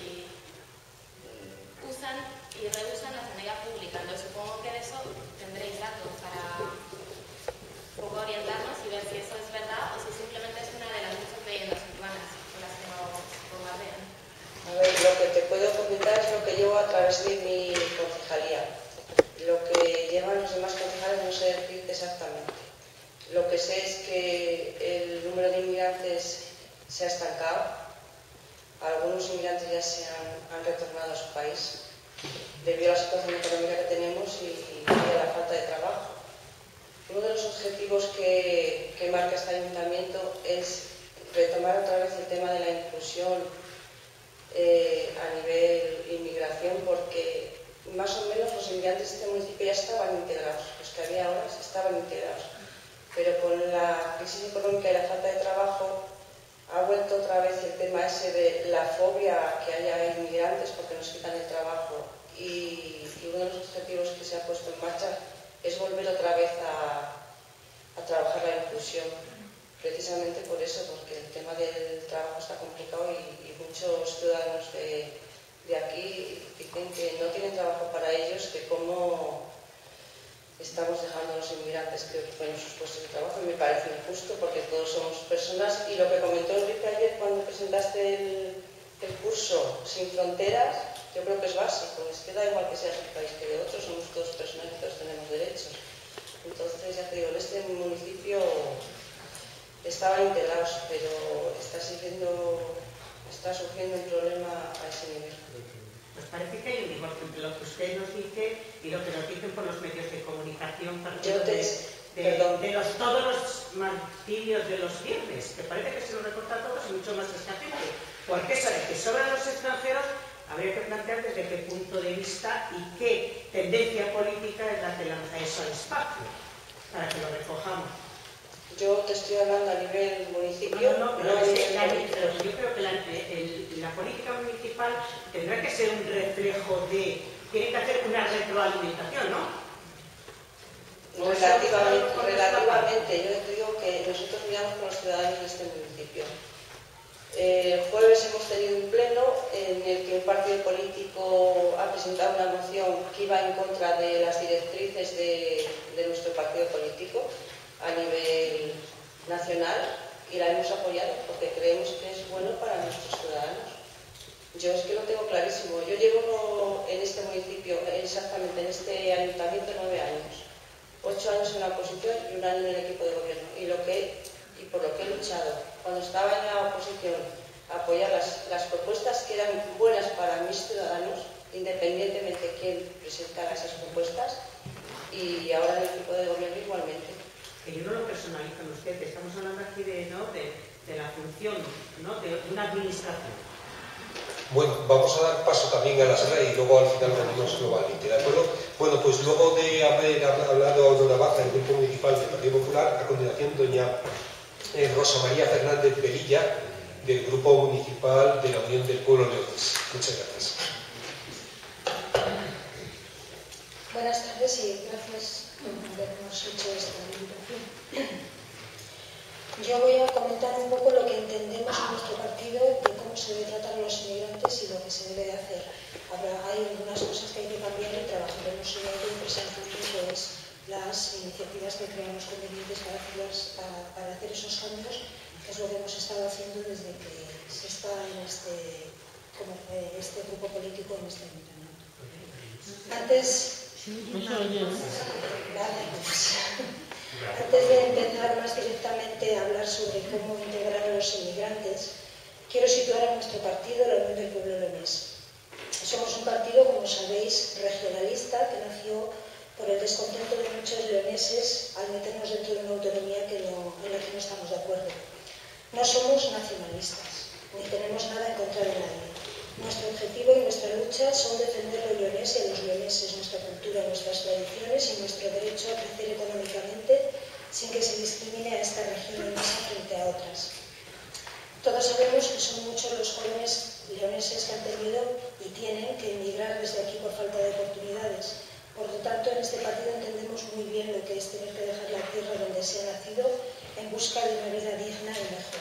usan y reusan la sanidad pública. Entonces supongo que de eso tendréis datos para un poco orientarnos y ver si eso es verdad o si simplemente es una de las muchas leyendas urbanas con las que nos bombardean. A ver, lo que te puedo comentar es lo que llevo a través de mi concejalía. Lo que llevan los demás concejales no sé decirte exactamente. Lo que sé es que el número de inmigrantes se ha estancado. Algunos inmigrantes ya se han, han retornado a su país debido a la situación económica que tenemos y, y a la falta de trabajo. Uno de los objetivos que, que marca este ayuntamiento es retomar otra vez el tema de la inclusión eh, a nivel inmigración, porque más o menos los inmigrantes de este municipio ya estaban integrados, los que había ahora estaban integrados, pero con la crisis económica y la falta de trabajo ha vuelto otra vez el tema ese de la fobia que haya inmigrantes porque nos quitan el trabajo y, y uno de los objetivos que se ha puesto en marcha es volver otra vez a, a trabajar la inclusión, precisamente por eso, porque el tema del trabajo está complicado y, y muchos ciudadanos de, de aquí dicen que no tienen trabajo para ellos, que cómo estamos dejando a los inmigrantes que ocupen sus puestos de trabajo, y me parece injusto porque todos somos personas. Y lo que comentó Enrique ayer cuando presentaste el, el curso Sin Fronteras, yo creo que es básico, es que da igual que seas un país que de otro, somos todos personas y todos tenemos derechos. Entonces, ya te digo, en este municipio estaban integrados, pero está sufriendo, está sufriendo un problema a ese nivel. Pues parece que hay un divorcio entre lo que usted nos dice y lo que nos dicen por los medios de comunicación, Yo te, de, de, de los, todos los martirios de los viernes, que parece que se lo recorta a todos y mucho más a esta gente. Porque eso de que sobran los extranjeros, habría que plantear desde qué punto de vista y qué tendencia política es la que lanza eso al espacio, para que lo recojamos. Yo te estoy hablando a nivel municipio. No, no, no, pero, no es que la, pero yo creo que la, el, la política municipal tendrá que ser un reflejo de... Tiene que hacer una retroalimentación, ¿no? Relativamente, relativamente. Yo te digo que nosotros miramos con los ciudadanos de este municipio. El jueves hemos tenido un pleno en el que un partido político ha presentado una moción que iba en contra de las directrices de, de nuestro partido político a nivel nacional, y la hemos apoyado porque creemos que es bueno para nuestros ciudadanos. Yo es que lo tengo clarísimo. Yo llevo en este municipio, exactamente en este ayuntamiento, nueve años. Ocho años en la oposición y un año en el equipo de gobierno. Y, lo que, y por lo que he luchado, cuando estaba en la oposición, apoyar las, las propuestas que eran buenas para mis ciudadanos, independientemente de quién presentara esas propuestas, y ahora en el equipo de gobierno igualmente. Que yo no lo personalizo en usted, estamos hablando aquí de, ¿no? de, de la función, ¿no? de una administración. Bueno, vamos a dar paso también a la sala y luego al final venimos globalmente, ¿de acuerdo? Bueno, pues luego de haber hablado Aurora Baza, el Grupo Municipal del Partido Popular, a continuación doña eh, Rosa María Fernández Velilla, del Grupo Municipal de la Unión del Pueblo Leonés. Muchas gracias. Buenas tardes y gracias por habernos hecho esta invitación. Yo voy a comentar un poco lo que entendemos en nuestro partido de cómo se debe tratar a los inmigrantes y lo que se debe hacer. Habrá, hay algunas cosas que hay que cambiar y trabajaremos en ello presentando pues, las iniciativas que creamos convenientes para, hacerlas, para, para hacer esos cambios, que es lo que hemos estado haciendo desde que se está en este, como, eh, este grupo político en este ayuntamiento. Antes... Vale, pues... Antes de empezar más directamente a hablar sobre cómo integrar a los inmigrantes, quiero situar a nuestro partido, la Unión del Pueblo Leonés. Somos un partido, como sabéis, regionalista, que nació por el descontento de muchos leoneses al meternos dentro de una autonomía que no, en la que no estamos de acuerdo. No somos nacionalistas, ni tenemos nada en contra de nadie. Nuestro objetivo y nuestra lucha son defender lo leonés y a los leoneses, nuestra cultura, nuestras tradiciones y nuestro derecho a crecer económicamente sin que se discrimine a esta región leonesa frente a otras. Todos sabemos que son muchos los jóvenes leoneses que han tenido y tienen que emigrar desde aquí por falta de oportunidades. Por lo tanto, en este partido entendemos muy bien lo que es tener que dejar la tierra donde se ha nacido en busca de una vida digna y mejor.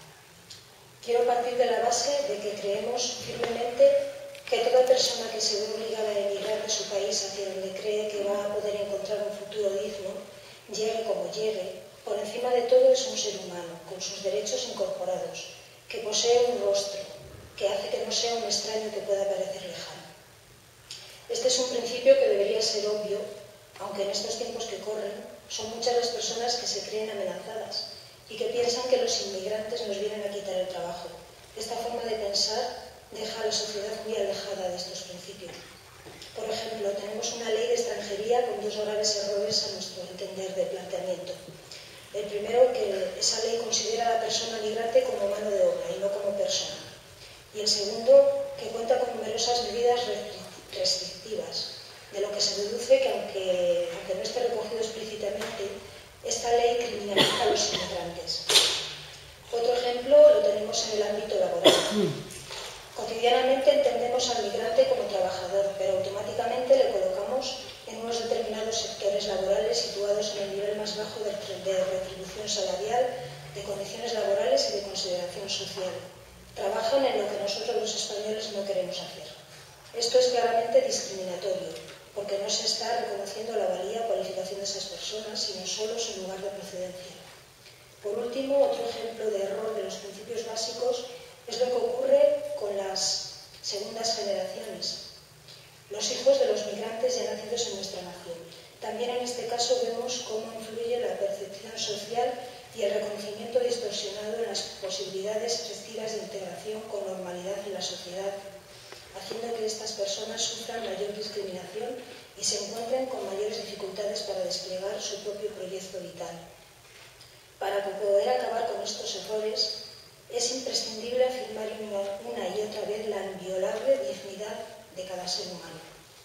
Quiero partir de la base de que creemos firmemente que toda persona que se ve obligada a emigrar de su país hacia donde cree que va a poder encontrar un futuro digno, llegue como llegue, por encima de todo es un ser humano, con sus derechos incorporados, que posee un rostro, que hace que no sea un extraño que pueda parecer lejano. Este es un principio que debería ser obvio, aunque en estos tiempos que corren son muchas las personas que se creen amenazadas y que piensan que los inmigrantes nos vienen a quitar el trabajo. Esta forma de pensar deja a la sociedad muy alejada de estos principios. Por ejemplo, tenemos una ley de extranjería con dos graves errores a nuestro entender de planteamiento. El primero, que esa ley considera a la persona migrante como mano de obra y no como persona. Y el segundo, que cuenta con numerosas medidas restrictivas, de lo que se deduce que aunque, aunque no esté recogido explícitamente, esta ley criminaliza a los inmigrantes. Otro ejemplo lo tenemos en el ámbito laboral. Cotidianamente entendemos al migrante como trabajador, pero automáticamente le colocamos en unos determinados sectores laborales situados en el nivel más bajo de, de retribución salarial, de condiciones laborales y de consideración social. Trabajan en lo que nosotros los españoles no queremos hacer. Esto es claramente discriminatorio, porque no se está reconociendo la valía o cualificación de esas personas, sino solo su lugar de procedencia. Por último, otro ejemplo de error de los principios básicos es lo que ocurre con las segundas generaciones, los hijos de los migrantes ya nacidos en nuestra nación. También en este caso vemos cómo influye la percepción social y el reconocimiento distorsionado en las posibilidades efectivas de integración con normalidad en la sociedad, haciendo que estas personas sufran mayor discriminación y se encuentren con mayores dificultades para desplegar su propio proyecto vital. Para poder acabar con estos errores, es imprescindible afirmar una, una y otra vez la inviolable dignidad de cada ser humano.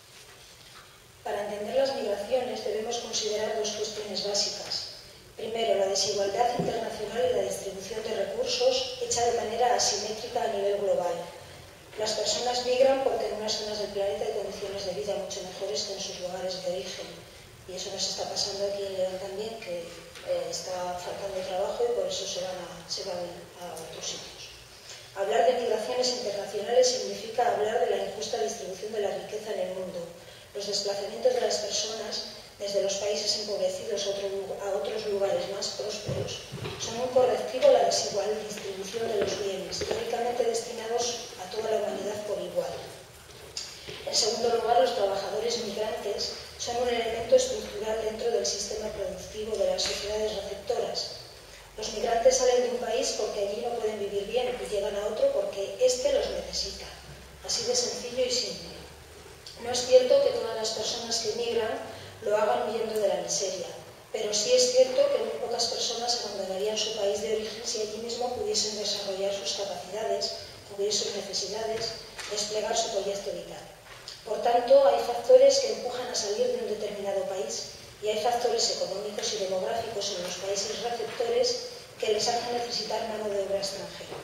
Para entender las migraciones debemos considerar dos cuestiones básicas. Primero, la desigualdad internacional y la distribución de recursos hecha de manera asimétrica a nivel global. Las personas migran porque en unas zonas del planeta hay condiciones de vida mucho mejores que en sus lugares de origen. Y eso nos está pasando aquí en León también, que eh, está faltando trabajo y por eso se van, a, se van a otros sitios. Hablar de migraciones internacionales significa hablar de la injusta distribución de la riqueza en el mundo, los desplazamientos de las personas desde los países empobrecidos a otros lugares más prósperos son un correctivo a la desigual distribución de los bienes, teóricamente destinados a toda la humanidad por igual. En segundo lugar, los trabajadores migrantes son un elemento estructural dentro del sistema productivo de las sociedades receptoras. Los migrantes salen de un país porque allí no pueden vivir bien y llegan a otro porque éste los necesita. Así de sencillo y simple. No es cierto que todas las personas que migran lo hagan huyendo de la miseria, pero sí es cierto que muy pocas personas abandonarían su país de origen si allí mismo pudiesen desarrollar sus capacidades, cubrir sus necesidades, desplegar su proyecto vital. Por tanto, hay factores que empujan a salir de un determinado país y hay factores económicos y demográficos en los países receptores que les hacen necesitar mano de obra extranjera.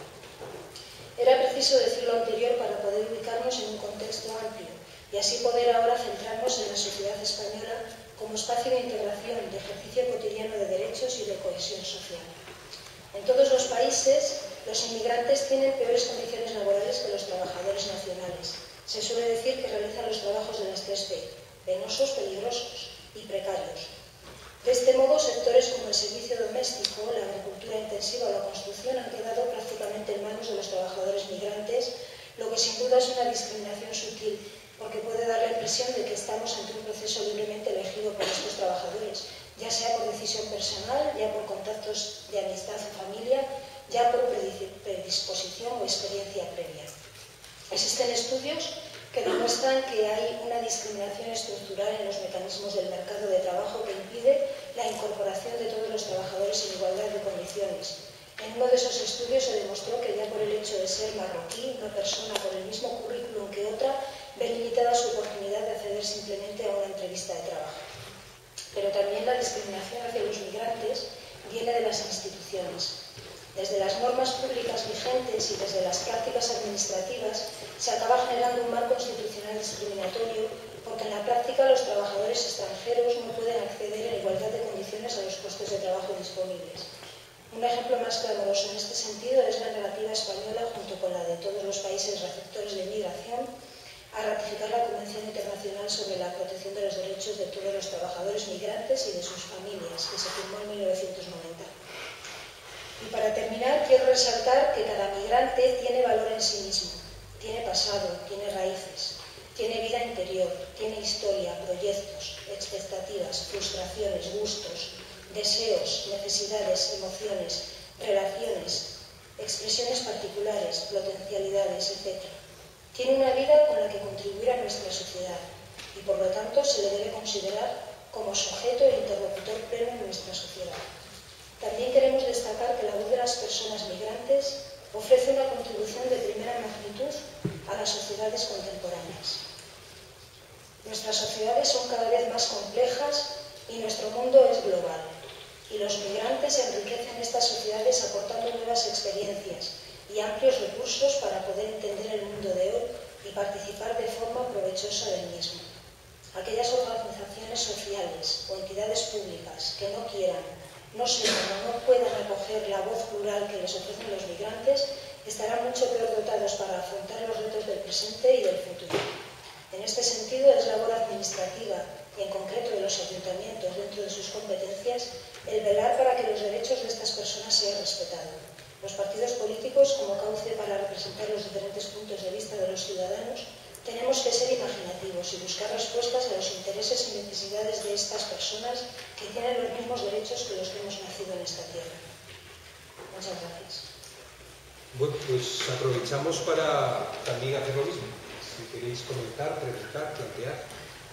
Era preciso decir lo anterior para poder ubicarnos en un contexto amplio y así poder ahora centrarnos en la sociedad española como espacio de integración, de ejercicio cotidiano de derechos y de cohesión social. En todos los países, los inmigrantes tienen peores condiciones laborales que los trabajadores nacionales. Se suele decir que realizan los trabajos de las tres P, penosos, peligrosos y precarios. De este modo, sectores como el servicio doméstico, la agricultura intensiva o la construcción han quedado prácticamente en manos de los trabajadores migrantes, lo que sin duda es una discriminación sutil, porque puede dar la impresión de que estamos ante un proceso libremente elegido por estos trabajadores, ya sea por decisión personal, ya por contactos de amistad o familia, ya por predisposición o experiencia previa. Existen estudios que demuestran que hay una discriminación estructural en los mecanismos del mercado de trabajo que impide la incorporación de todos los trabajadores en igualdad de condiciones. En uno de esos estudios se demostró que ya por el hecho de ser marroquí, una persona con el mismo currículum que otra ve limitada su oportunidad de acceder simplemente a una entrevista de trabajo. Pero también la discriminación hacia los migrantes viene de las instituciones. Desde las normas públicas vigentes y desde las prácticas administrativas se acaba generando un marco institucional discriminatorio porque en la práctica los trabajadores extranjeros no pueden acceder en igualdad de condiciones a los puestos de trabajo disponibles. Un ejemplo más clamoroso en este sentido es la negativa española, junto con la de todos los países receptores de migración, a ratificar la Convención Internacional sobre la Protección de los Derechos de todos los Trabajadores Migrantes y de sus familias, que se firmó en mil novecientos noventa. Y para terminar, quiero resaltar que cada migrante tiene valor en sí mismo, tiene pasado, tiene raíces, tiene vida interior, tiene historia, proyectos, expectativas, frustraciones, gustos, deseos, necesidades, emociones, relaciones, expresiones particulares, potencialidades, etcétera. Tiene una vida con la que contribuir a nuestra sociedad y por lo tanto se le debe considerar como sujeto e interlocutor pleno en nuestra sociedad. También queremos destacar que la voz de las personas migrantes ofrece una contribución de primera magnitud a las sociedades contemporáneas. Nuestras sociedades son cada vez más complejas y nuestro mundo es global. Y los migrantes enriquecen estas sociedades aportando nuevas experiencias y amplios recursos para poder entender el mundo de hoy y participar de forma provechosa del mismo. Aquellas organizaciones sociales o entidades públicas que no quieran, no sepan o no puedan acoger la voz plural que les ofrecen los migrantes estarán mucho peor dotados para afrontar los retos del presente y del futuro. En este sentido, es labor administrativa y en concreto de los ayuntamientos dentro de sus competencias el velar para que los derechos de estas personas sean respetados. Los partidos políticos, como cauce para representar los diferentes puntos de vista de los ciudadanos, tenemos que ser imaginativos y buscar respuestas a los intereses y necesidades de estas personas que tienen los mismos derechos que los que hemos nacido en esta tierra. Muchas gracias. Bueno, pues aprovechamos para también hacer lo mismo. Si queréis comentar, preguntar, plantear.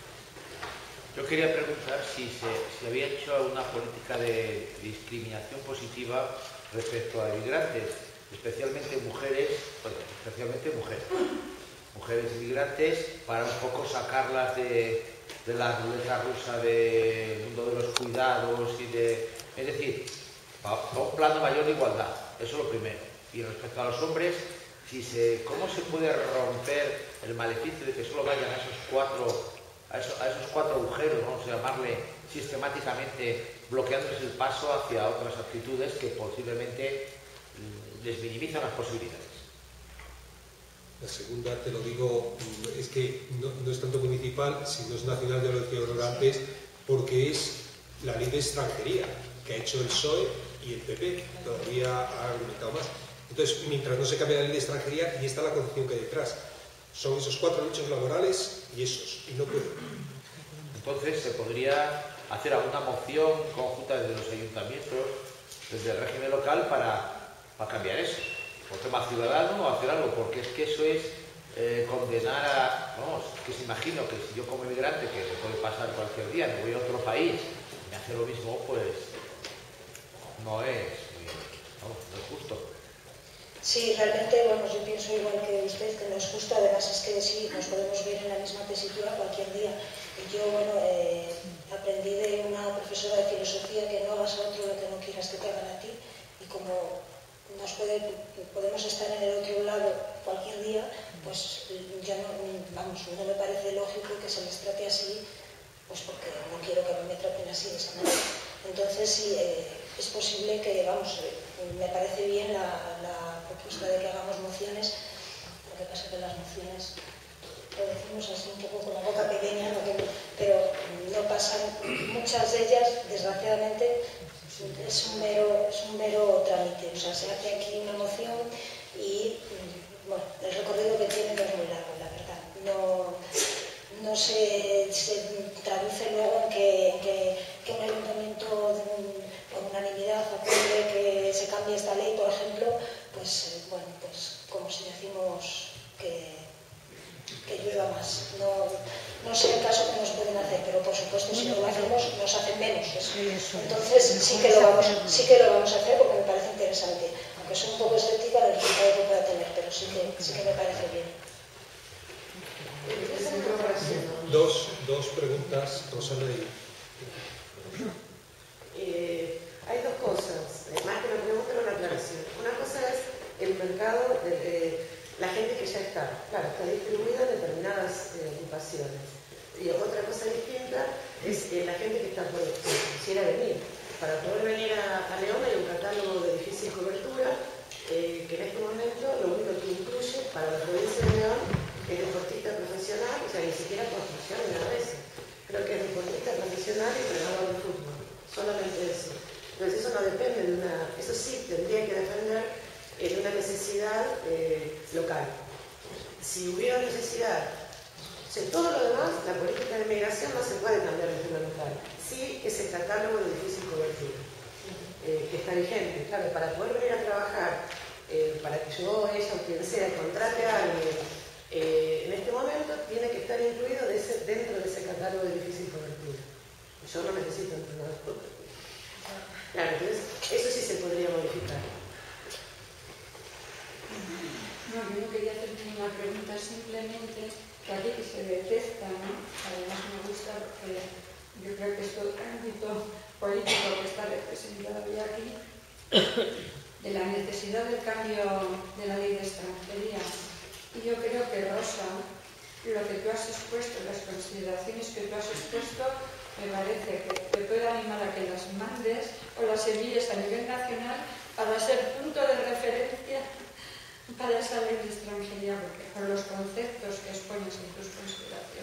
Yo quería preguntar si se si había hecho una política de discriminación positiva respecto a inmigrantes, especialmente mujeres, bueno, especialmente mujeres, mujeres inmigrantes, para un poco sacarlas de, de la ruleta rusa del mundo de los cuidados y de, es decir, para, para un plano mayor de igualdad, eso es lo primero. Y respecto a los hombres, si se, ¿cómo se puede romper el maleficio de que solo vayan a esos cuatro, a esos, a esos cuatro agujeros, vamos a llamarle sistemáticamente, bloqueándoles el paso hacia otras actitudes que posiblemente les minimizan las posibilidades? La segunda, te lo digo, es que no, no es tanto municipal, sino es nacional, ya lo decía ahora antes, porque es la ley de extranjería que ha hecho el P S O E y el P P, todavía ha argumentado más. Entonces, mientras no se cambie la ley de extranjería, y está la condición que hay detrás, son esos cuatro derechos laborales y esos, y no pueden. Entonces, se podría hacer alguna moción conjunta desde los ayuntamientos, desde el régimen local, para, para cambiar eso. Por tema ciudadano o hacer algo, porque es que eso es eh, condenar a... Vamos, que se imagino que si yo como inmigrante, que me puede pasar cualquier día, me voy a otro país y me hace lo mismo, pues no es, vamos, no es justo. Sí, realmente, bueno, yo pienso igual que usted, que no es justo. Además es que sí, nos podemos ver en la misma tesitura cualquier día. Y yo, bueno, eh, aprendí de una profesora de filosofía que no hagas a otro lo que no quieras que te hagan a ti. Y como nos puede, podemos estar en el otro lado cualquier día, pues ya no, vamos, no me parece lógico que se les trate así, pues porque no quiero que me traten así de esa manera. Entonces, sí, eh, es posible que, vamos, me parece bien la, la propuesta de que hagamos mociones. Lo que pasa es que las mociones lo decimos así un poco con la boca pequeña, ¿no? Pero no pasan, muchas de ellas, desgraciadamente, es un mero, es un mero trámite. O sea, se hace aquí una moción y, bueno, el recorrido que tiene no es muy largo, la verdad. No, no se, se traduce luego en que, en que, que un ayuntamiento por unanimidad acuerde que se cambie esta ley, por ejemplo, pues, bueno, pues como si decimos que, que llueva más. No, no sé el caso que nos pueden hacer, pero por supuesto si no lo hacemos nos hacen menos. Entonces sí que lo vamos, sí que lo vamos a hacer porque me parece interesante. Aunque soy un poco escéptica del resultado que pueda tener, pero sí que, sí que me parece bien. Dos, dos preguntas, Rosana y... Eh, hay dos cosas, más que una pregunta y una aclaración. Una cosa es el mercado de, de la gente que ya está, claro, está distribuida en determinadas eh, ocupaciones. Y otra cosa distinta es eh, la gente que está por, que quisiera venir. Para poder venir a, a León hay un catálogo de difícil cobertura eh, que en este momento lo único que incluye para la provincia de León es deportista profesional, o sea, ni siquiera construcción ni nada de eso. Creo que es deportista profesional y entrenador de fútbol. Solamente eso. Entonces eso no depende de una... Eso sí, tendría que depender eh, de una necesidad eh, local. Si hubiera necesidad, o sea, todo lo demás, la política de migración no se puede cambiar desde lo local. Sí es el catálogo de difícil cobertura, eh, que está vigente. Claro, para poder venir a trabajar, eh, para que yo, ella o quien sea, contrate a alguien, eh, en este momento tiene que estar incluido de ese, dentro de ese catálogo de difícil cobertura. Yo no necesito entrenador de fútbol. Claro, entonces eso sí se podría modificar. No, yo no quería hacer ninguna pregunta, simplemente que aquí que se detecta, ¿no? Además me gusta porque yo creo que es todo el ámbito político que está representado ya aquí, de la necesidad del cambio de la ley de extranjería. Y yo creo que, Rosa, lo que tú has expuesto, las consideraciones que tú has expuesto, me parece que te puede animar a que las mandes o las envíes a nivel nacional para ser punto de referencia para esa ley de extranjería, porque con los conceptos que expones en tus consideraciones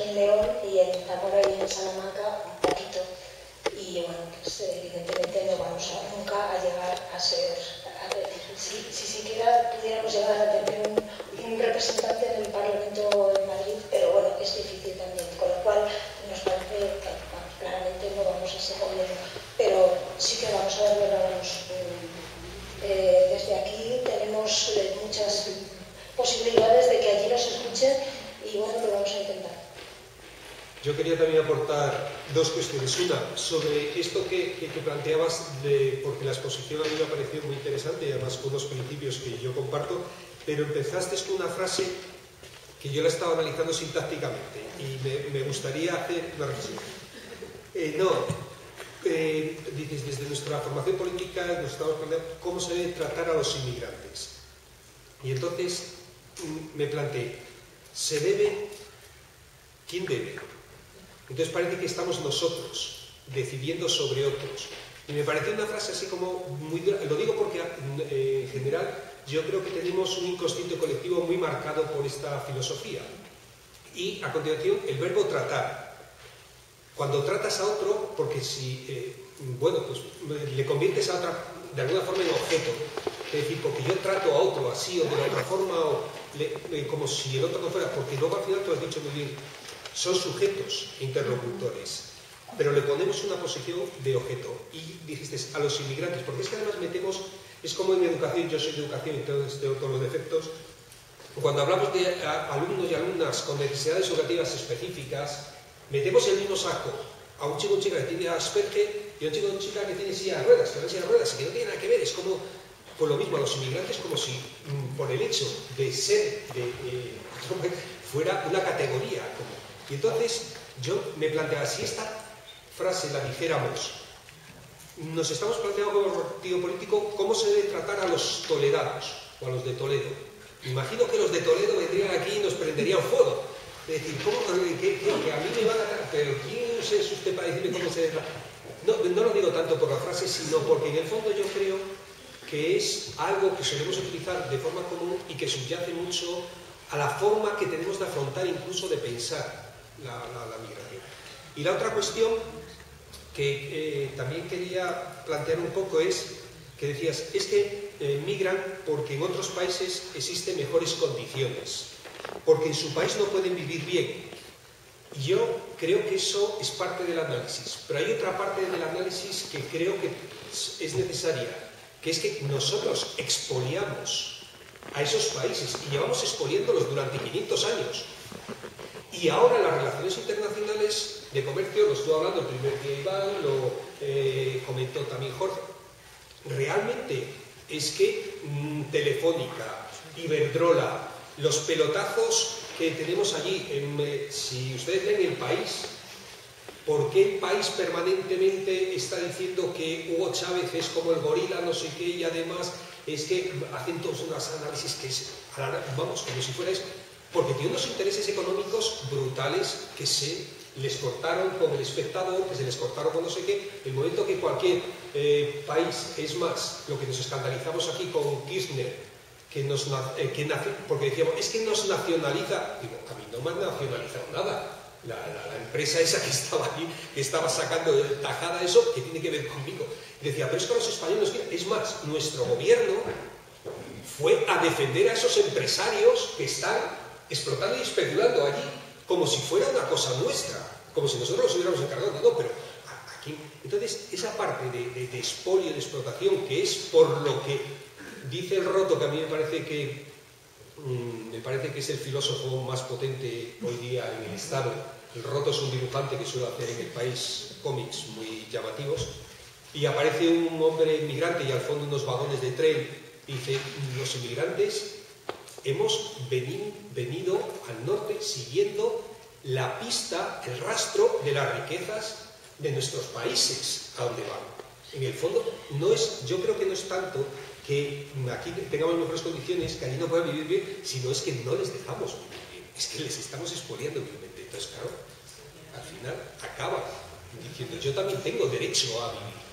en León y en Zamora y en Salamanca un poquito. Y bueno, pues evidentemente no vamos a, nunca a llegar a ser, a ver, si, si siquiera pudiéramos llegar a tener un, un representante en el Parlamento de Madrid, pero bueno, es difícil también, con lo cual nos parece que bueno, claramente no vamos a ser gobierno, pero sí que vamos a ver órganos. Eh, desde aquí tenemos eh, muchas posibilidades de que allí nos escuchen y bueno, lo vamos a intentar. Yo quería también aportar dos cuestiones. Una, sobre esto que, que, que planteabas, de, porque la exposición a mí me ha parecido muy interesante y además con unos principios que yo comparto, pero empezaste con una frase que yo la estaba analizando sintácticamente y me, me gustaría hacer una reflexión. Eh, no, eh, dices, desde nuestra formación política nos estamos planteando cómo se debe tratar a los inmigrantes. Y entonces me planteé, ¿se debe? ¿Quién debe? Entonces parece que estamos nosotros decidiendo sobre otros. Y me pareció una frase así como muy dura. Lo digo porque eh, en general yo creo que tenemos un inconsciente colectivo muy marcado por esta filosofía. Y a continuación el verbo tratar. Cuando tratas a otro, porque si, eh, bueno, pues le conviertes a otra de alguna forma en objeto. Es decir, porque yo trato a otro así o de la otra forma, o le, eh, como si el otro no fuera, porque luego al final tú has dicho muy bien, son sujetos interlocutores, pero le ponemos una posición de objeto. Y dijiste a los inmigrantes, porque es que además metemos, es como en educación, yo soy de educación y todos, todos los defectos, cuando hablamos de a, alumnos y alumnas con necesidades educativas específicas, metemos el mismo saco a un chico o chica que tiene Asperger y a un chico o chica que tiene silla de ruedas, que no tiene silla de ruedas y que no tiene nada que ver. Es como, pues lo mismo a los inmigrantes, como si mm, por el hecho de ser, de, eh, fuera una categoría. Como, y entonces yo me planteaba, si esta frase la dijéramos, nos estamos planteando como partido político cómo se debe tratar a los toledanos o a los de Toledo. Imagino que los de Toledo vendrían aquí y nos prenderían fuego. Es decir, ¿cómo que, que, que a mí me van a tratar? Pero ¿quién es usted para decirme cómo se debe tratar? No, no lo digo tanto por la frase, sino porque en el fondo yo creo que es algo que solemos utilizar de forma común y que subyace mucho a la forma que tenemos de afrontar, incluso de pensar La, la, la migración. Y la otra cuestión que eh, también quería plantear un poco es que decías, es que eh, migran porque en otros países existen mejores condiciones, porque en su país no pueden vivir bien. Y yo creo que eso es parte del análisis, pero hay otra parte del análisis que creo que es necesaria, que es que nosotros expoliamos a esos países y llevamos expoliándolos durante quinientos años. Y ahora las relaciones internacionales de comercio, lo estuvo hablando el primer día Iván, lo eh, comentó también Jorge, realmente es que mmm, Telefónica, Iberdrola, los pelotazos que tenemos allí, en, eh, si ustedes ven El País, ¿por qué El País permanentemente está diciendo que Hugo Chávez es como el gorila, no sé qué, y además es que hacen todos unos análisis que es, vamos, como si fuera eso? Porque tiene unos intereses económicos brutales que se les cortaron con El Espectador, que se les cortaron con no sé qué. El momento que cualquier eh, país, es más, lo que nos escandalizamos aquí con Kirchner, que nos, eh, que nace, porque decíamos, es que nos nacionaliza. Digo, a mí no me han nacionalizado nada. La, la, la empresa esa que estaba allí, que estaba sacando tajada eso, que tiene que ver conmigo. Y decía, pero es que los españoles, es más, nuestro gobierno fue a defender a esos empresarios que están explotando y especulando allí, como si fuera una cosa nuestra, como si nosotros los hubiéramos encargado, no, pero aquí. Entonces, esa parte de, de, de expolio, de explotación, que es por lo que dice el Roto, que a mí me parece que mmm, me parece que es el filósofo más potente hoy día en el Estado. El Roto es un dibujante que suele hacer en El País cómics muy llamativos, y aparece un hombre inmigrante y al fondo unos vagones de tren, y dice, los inmigrantes hemos venido, venido al norte siguiendo la pista, el rastro de las riquezas de nuestros países a donde van. En el fondo, no es, yo creo que no es tanto que aquí tengamos mejores condiciones, que allí no puedan vivir bien, sino es que no les dejamos vivir bien, es que les estamos expoliando vilmente. Entonces, claro, al final acaba diciendo, yo también tengo derecho a vivir.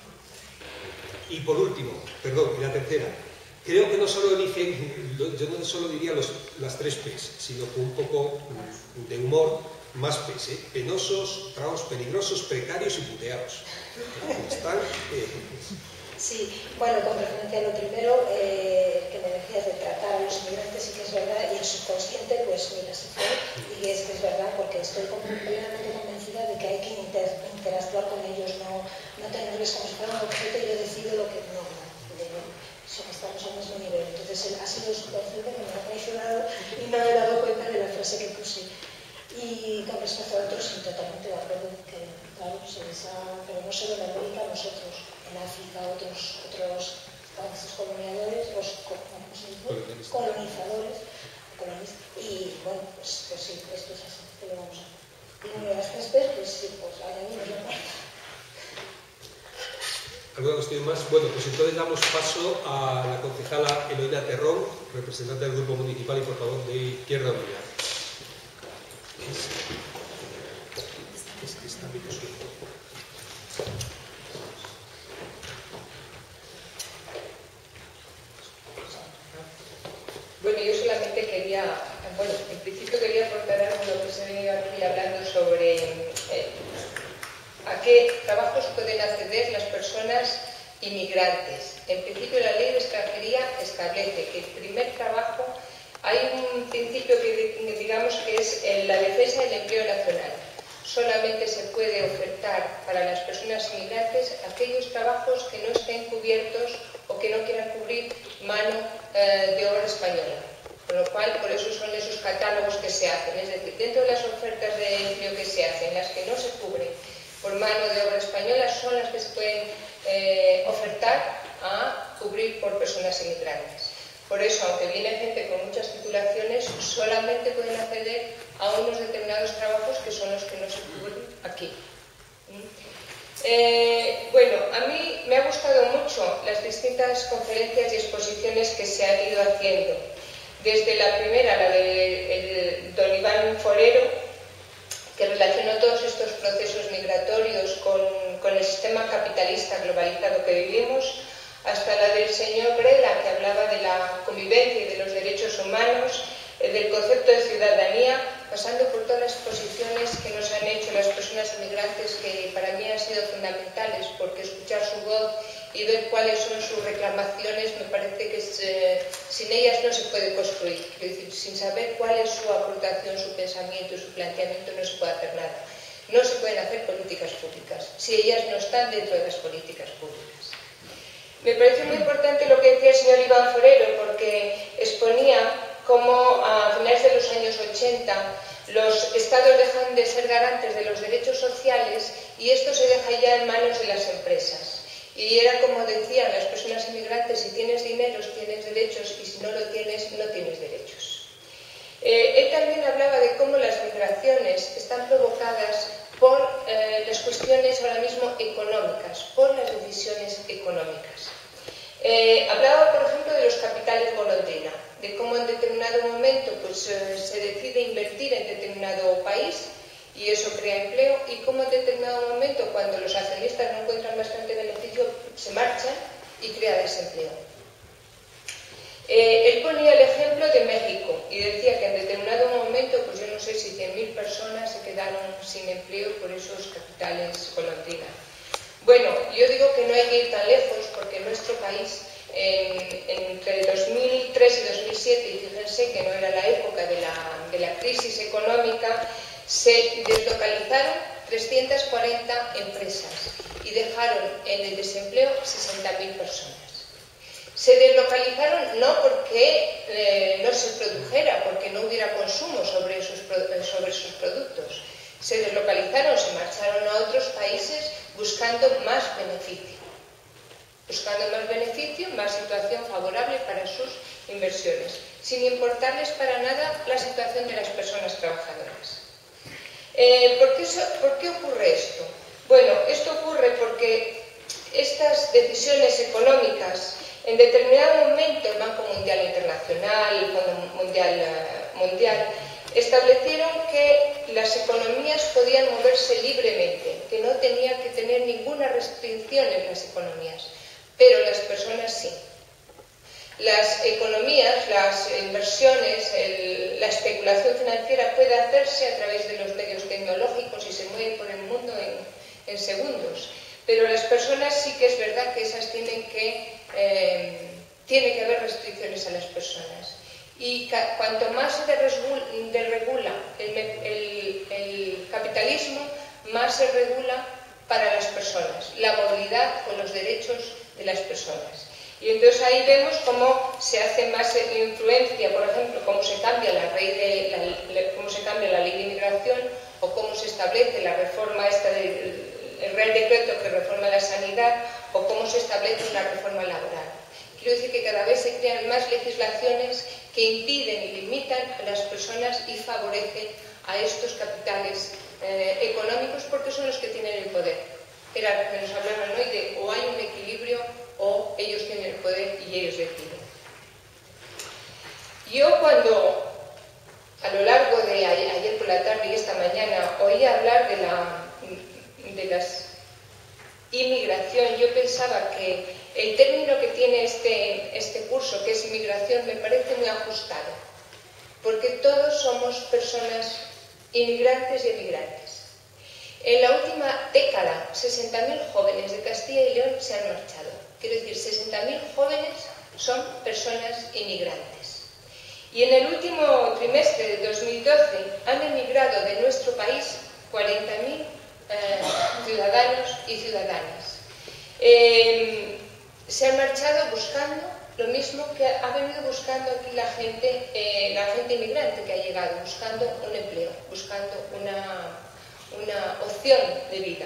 Y por último, perdón, y la tercera, creo que no solo eligen, yo no solo diría los, las tres P's, sino con un poco de humor, más pese, penosos, trabajos peligrosos, precarios y puteados. Están... Eh, Sí, bueno, con referencia a lo primero eh, que me decías de tratar a los inmigrantes, sí que es verdad, y el subconsciente, pues mira, se fue, y es que es verdad, porque estoy plenamente convencida de que hay que inter, interactuar con ellos, no, no tenerles como si fuera un objeto y yo decido lo que no, no, de, eso que estamos al mismo nivel. Entonces ha sido el subconsciente que me ha traicionado y no me he dado cuenta de la frase que puse. Y con respecto a otros, sí, totalmente de acuerdo, que claro, se les ha, pero no solo en América, nosotros, en África, otros, otros países colonizadores, los ¿cómo se dice? colonizadores, colonizadores, y bueno, pues, pues sí, esto es así, ¿qué le vamos a hacer? Y no me das tres pues sí, pues allá mismo es la parte. ¿Alguna cuestión más? Bueno, pues entonces damos paso a la concejala Eloína Terrón, representante del Grupo Municipal y portavoz de Izquierda Unida. Es que está muy posible. Bueno, yo solamente quería, bueno, en principio quería aportar algo a lo que se ha venido aquí hablando sobre eh, a qué trabajos pueden acceder las personas inmigrantes. En principio la ley de extranjería establece que el primer trabajo, hay un principio que digamos que es la defensa del empleo nacional. Solamente se puede ofertar para las personas inmigrantes aquellos trabajos que no estén cubiertos o que no quieran cubrir mano eh, de obra española. Con lo cual, por eso son esos catálogos que se hacen. Es decir, dentro de las ofertas de empleo que se hacen, las que no se cubren por mano de obra española son las que se pueden eh, ofertar a cubrir por personas inmigrantes. Por eso, aunque viene gente con muchas titulaciones, solamente pueden acceder a unos determinados trabajos que son los que no se cubren aquí. Eh, bueno, a mí me ha gustado mucho las distintas conferencias y exposiciones que se han ido haciendo. Desde la primera, la de don Iván Forero, que relacionó todos estos procesos migratorios con, con el sistema capitalista globalizado que vivimos, hasta la del señor Grela, que hablaba de la convivencia y de los derechos humanos, eh, del concepto de ciudadanía, pasando por todas las exposiciones que nos han hecho las personas inmigrantes, que para mí han sido fundamentales, porque escuchar su voz y ver cuáles son sus reclamaciones, me parece que eh, sin ellas no se puede construir. Es decir, sin saber cuál es su aportación, su pensamiento y su planteamiento, no se puede hacer nada. No se pueden hacer políticas públicas si ellas no están dentro de las políticas públicas. Me parece muy importante lo que decía el señor Iván Forero, porque exponía cómo a finales de los años ochenta los estados dejan de ser garantes de los derechos sociales y esto se deja ya en manos de las empresas. Y era como decían las personas inmigrantes, si tienes dinero tienes derechos y si no lo tienes, no tienes derechos. Eh, él también hablaba de cómo las migraciones están provocadas por eh, las cuestiones ahora mismo económicas, por las decisiones económicas. Eh, hablaba, por ejemplo, de los capitales golondrina, de cómo en determinado momento pues, eh, se decide invertir en determinado país y eso crea empleo, y cómo en determinado momento, cuando los accionistas no encuentran bastante beneficio, se marchan y crea desempleo. Eh, él ponía el ejemplo de México y decía que en determinado momento, pues yo no sé si cien mil personas se quedaron sin empleo por esos capitales golondrina. Bueno, yo digo que no hay que ir tan lejos porque en nuestro país, en, entre dos mil tres y dos mil siete, y fíjense que no era la época de la, de la crisis económica, se deslocalizaron trescientas cuarenta empresas y dejaron en el desempleo sesenta mil personas. Se deslocalizaron no porque eh, no se produjera, porque no hubiera consumo sobre esos, sobre sus productos. Se deslocalizaron, se marcharon a otros países buscando más beneficio. Buscando más beneficio, más situación favorable para sus inversiones, sin importarles para nada la situación de las personas trabajadoras. Eh, ¿por qué, ¿Por qué ocurre esto? Bueno, esto ocurre porque estas decisiones económicas, en determinado momento el Banco Mundial Internacional, el Fondo Mundial, uh, Mundial establecieron que las economías podían moverse libremente, que no tenía que tener ninguna restricción en las economías, pero las personas sí. Las economías, las inversiones, el, la especulación financiera puede hacerse a través de los medios de mover por el mundo en, en segundos. Pero las personas sí que es verdad que esas tienen que, eh, tiene que haber restricciones a las personas. Y cuanto más se desregula el, el, el capitalismo, más se regula para las personas, la movilidad con los derechos de las personas. Y entonces ahí vemos cómo se hace más influencia, por ejemplo, cómo se cambia la ley de, la, cómo se cambia la ley de inmigración, o cómo se establece la reforma esta del el Real Decreto que reforma la sanidad, o cómo se establece una reforma laboral. Quiero decir que cada vez se crean más legislaciones que impiden y limitan a las personas y favorecen a estos capitales eh, económicos, porque son los que tienen el poder. Era lo que nos hablaban hoy de o hay un equilibrio o ellos tienen el poder y ellos deciden. Yo cuando a lo largo de ayer, ayer por la tarde y esta mañana oí hablar de la de la inmigración, yo pensaba que el término que tiene este, este curso, que es inmigración, me parece muy ajustado, porque todos somos personas inmigrantes y emigrantes. En la última década, sesenta mil jóvenes de Castilla y León se han marchado. Quiero decir, sesenta mil jóvenes son personas inmigrantes. Y en el último trimestre de dos mil doce han emigrado de nuestro país cuarenta mil Eh, ciudadanos y ciudadanas. Eh, se han marchado buscando lo mismo que ha venido buscando aquí la gente, eh, la gente inmigrante que ha llegado, buscando un empleo, buscando una, una opción de vida.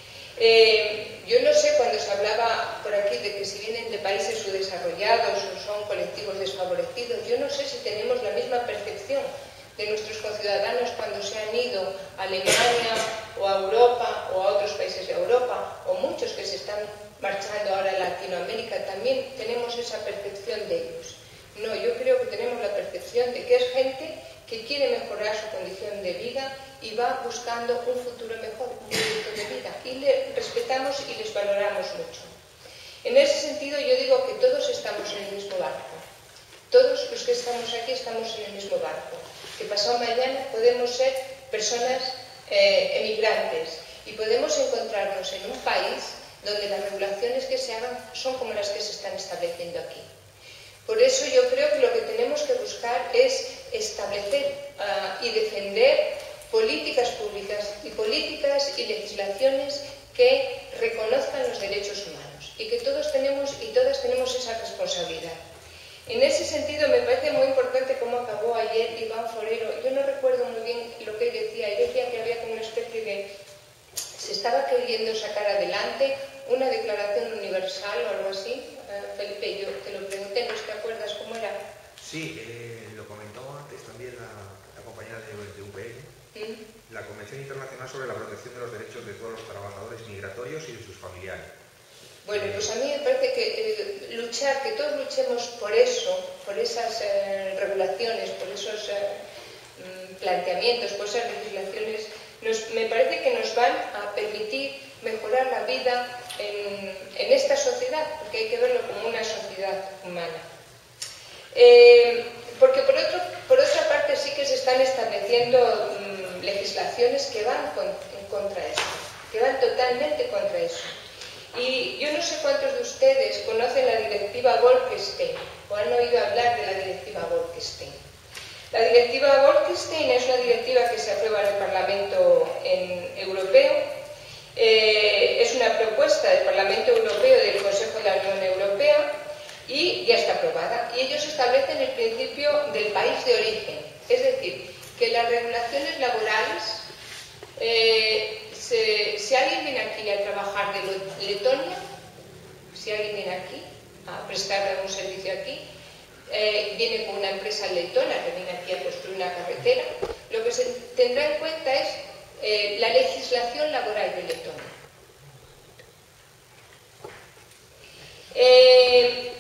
Eh, yo no sé, cuando se hablaba por aquí de que si vienen de países subdesarrollados o son colectivos desfavorecidos, yo no sé si tenemos la misma percepción de nuestros conciudadanos cuando se han ido a Alemania o a Europa o a otros países de Europa, o muchos que se están marchando ahora a Latinoamérica, también tenemos esa percepción de ellos. No, yo creo que tenemos la percepción de que es gente que quiere mejorar su condición de vida y va buscando un futuro mejor, un proyecto de vida, y le respetamos y les valoramos mucho. En ese sentido yo digo que todos estamos en el mismo barco. Todos los que estamos aquí estamos en el mismo barco. Que pasado mañana podemos ser personas eh, emigrantes y podemos encontrarnos en un país donde las regulaciones que se hagan son como las que se están estableciendo aquí. Por eso yo creo que lo que tenemos que buscar es establecer uh, y defender políticas públicas y políticas y legislaciones que reconozcan los derechos humanos, y que todos tenemos y todas tenemos esa responsabilidad. En ese sentido me parece muy importante cómo acabó ayer Iván Forero. Yo no recuerdo muy bien lo que él decía. Él decía que había como una especie de... se estaba queriendo sacar adelante una declaración universal o algo así. Uh, Felipe, yo te lo pregunté, ¿no te acuerdas cómo era? Sí, eh, lo comentó antes también la, la compañera de, de U P L. ¿Mm? La Convención Internacional sobre la Protección de los Derechos de todos los Trabajadores Migratorios y de sus familiares. Bueno, pues a mí me parece que eh, luchar, que todos luchemos por eso, por esas eh, regulaciones, por esos eh, planteamientos, por esas legislaciones, nos, me parece que nos van a permitir mejorar la vida en, en esta sociedad, porque hay que verlo como una sociedad humana. Eh, porque por, otro, por otra parte sí que se están estableciendo mmm, legislaciones que van con, en contra de eso, que van totalmente contra eso. Y yo no sé cuántos de ustedes conocen la directiva Bolkestein o han oído hablar de la directiva Bolkestein. La directiva Bolkestein es una directiva que se aprueba en el Parlamento en, Europeo. Eh, es una propuesta del Parlamento Europeo y del Consejo de la Unión Europea y ya está aprobada. Y ellos establecen el principio del país de origen. Es decir, que las regulaciones laborales... Eh, Si, si alguien viene aquí a trabajar de Letonia, si alguien viene aquí a prestar un servicio aquí, eh, viene con una empresa letona que viene aquí a construir una carretera, lo que se tendrá en cuenta es eh, la legislación laboral de Letonia. Eh,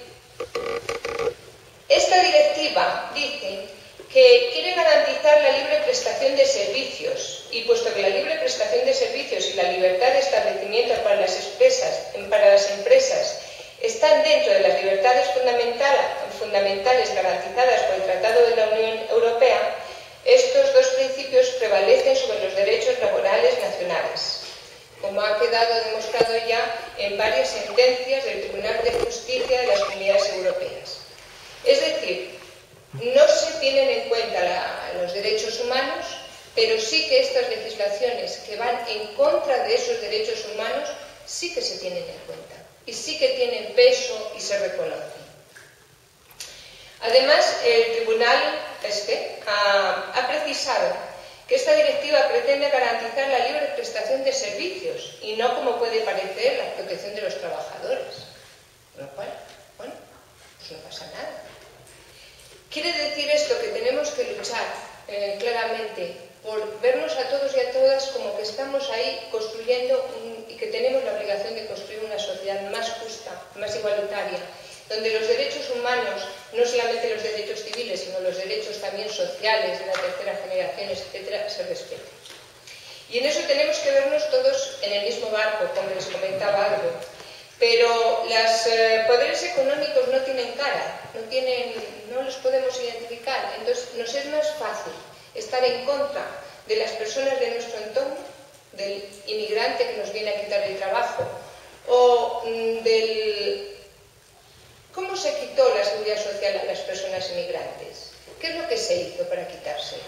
esta directiva dice que quiere garantizar la libre prestación de servicios, y puesto que la libre prestación de servicios y la libertad de establecimiento para las empresas, para las empresas están dentro de las libertades fundamentales garantizadas por el Tratado de la Unión Europea, Estos dos principios prevalecen sobre los derechos laborales nacionales, como ha quedado demostrado ya en varias sentencias del Tribunal de Justicia de las Comunidades Europeas. Es decir, no se tienen en cuenta la, los derechos humanos, pero sí que estas legislaciones que van en contra de esos derechos humanos sí que se tienen en cuenta y sí que tienen peso y se reconocen. Además, el Tribunal este, ha, ha precisado que esta directiva pretende garantizar la libre prestación de servicios y no, como puede parecer, la protección de los trabajadores. Con lo cual, bueno, pues no pasa nada. Quiere decir esto que tenemos que luchar eh, claramente por vernos a todos y a todas como que estamos ahí construyendo un, y que tenemos la obligación de construir una sociedad más justa, más igualitaria, donde los derechos humanos, no solamente los derechos civiles, sino los derechos también sociales de la tercera generación, etcétera, se respeten. Y en eso tenemos que vernos todos en el mismo barco, como les comentaba algo. Pero los eh, poderes económicos no tienen cara, no, tienen, no los podemos identificar. Entonces nos es más fácil estar en contra de las personas de nuestro entorno, del inmigrante que nos viene a quitar el trabajo, o mm, del... ¿Cómo se quitó la seguridad social a las personas inmigrantes? ¿Qué es lo que se hizo para quitársela?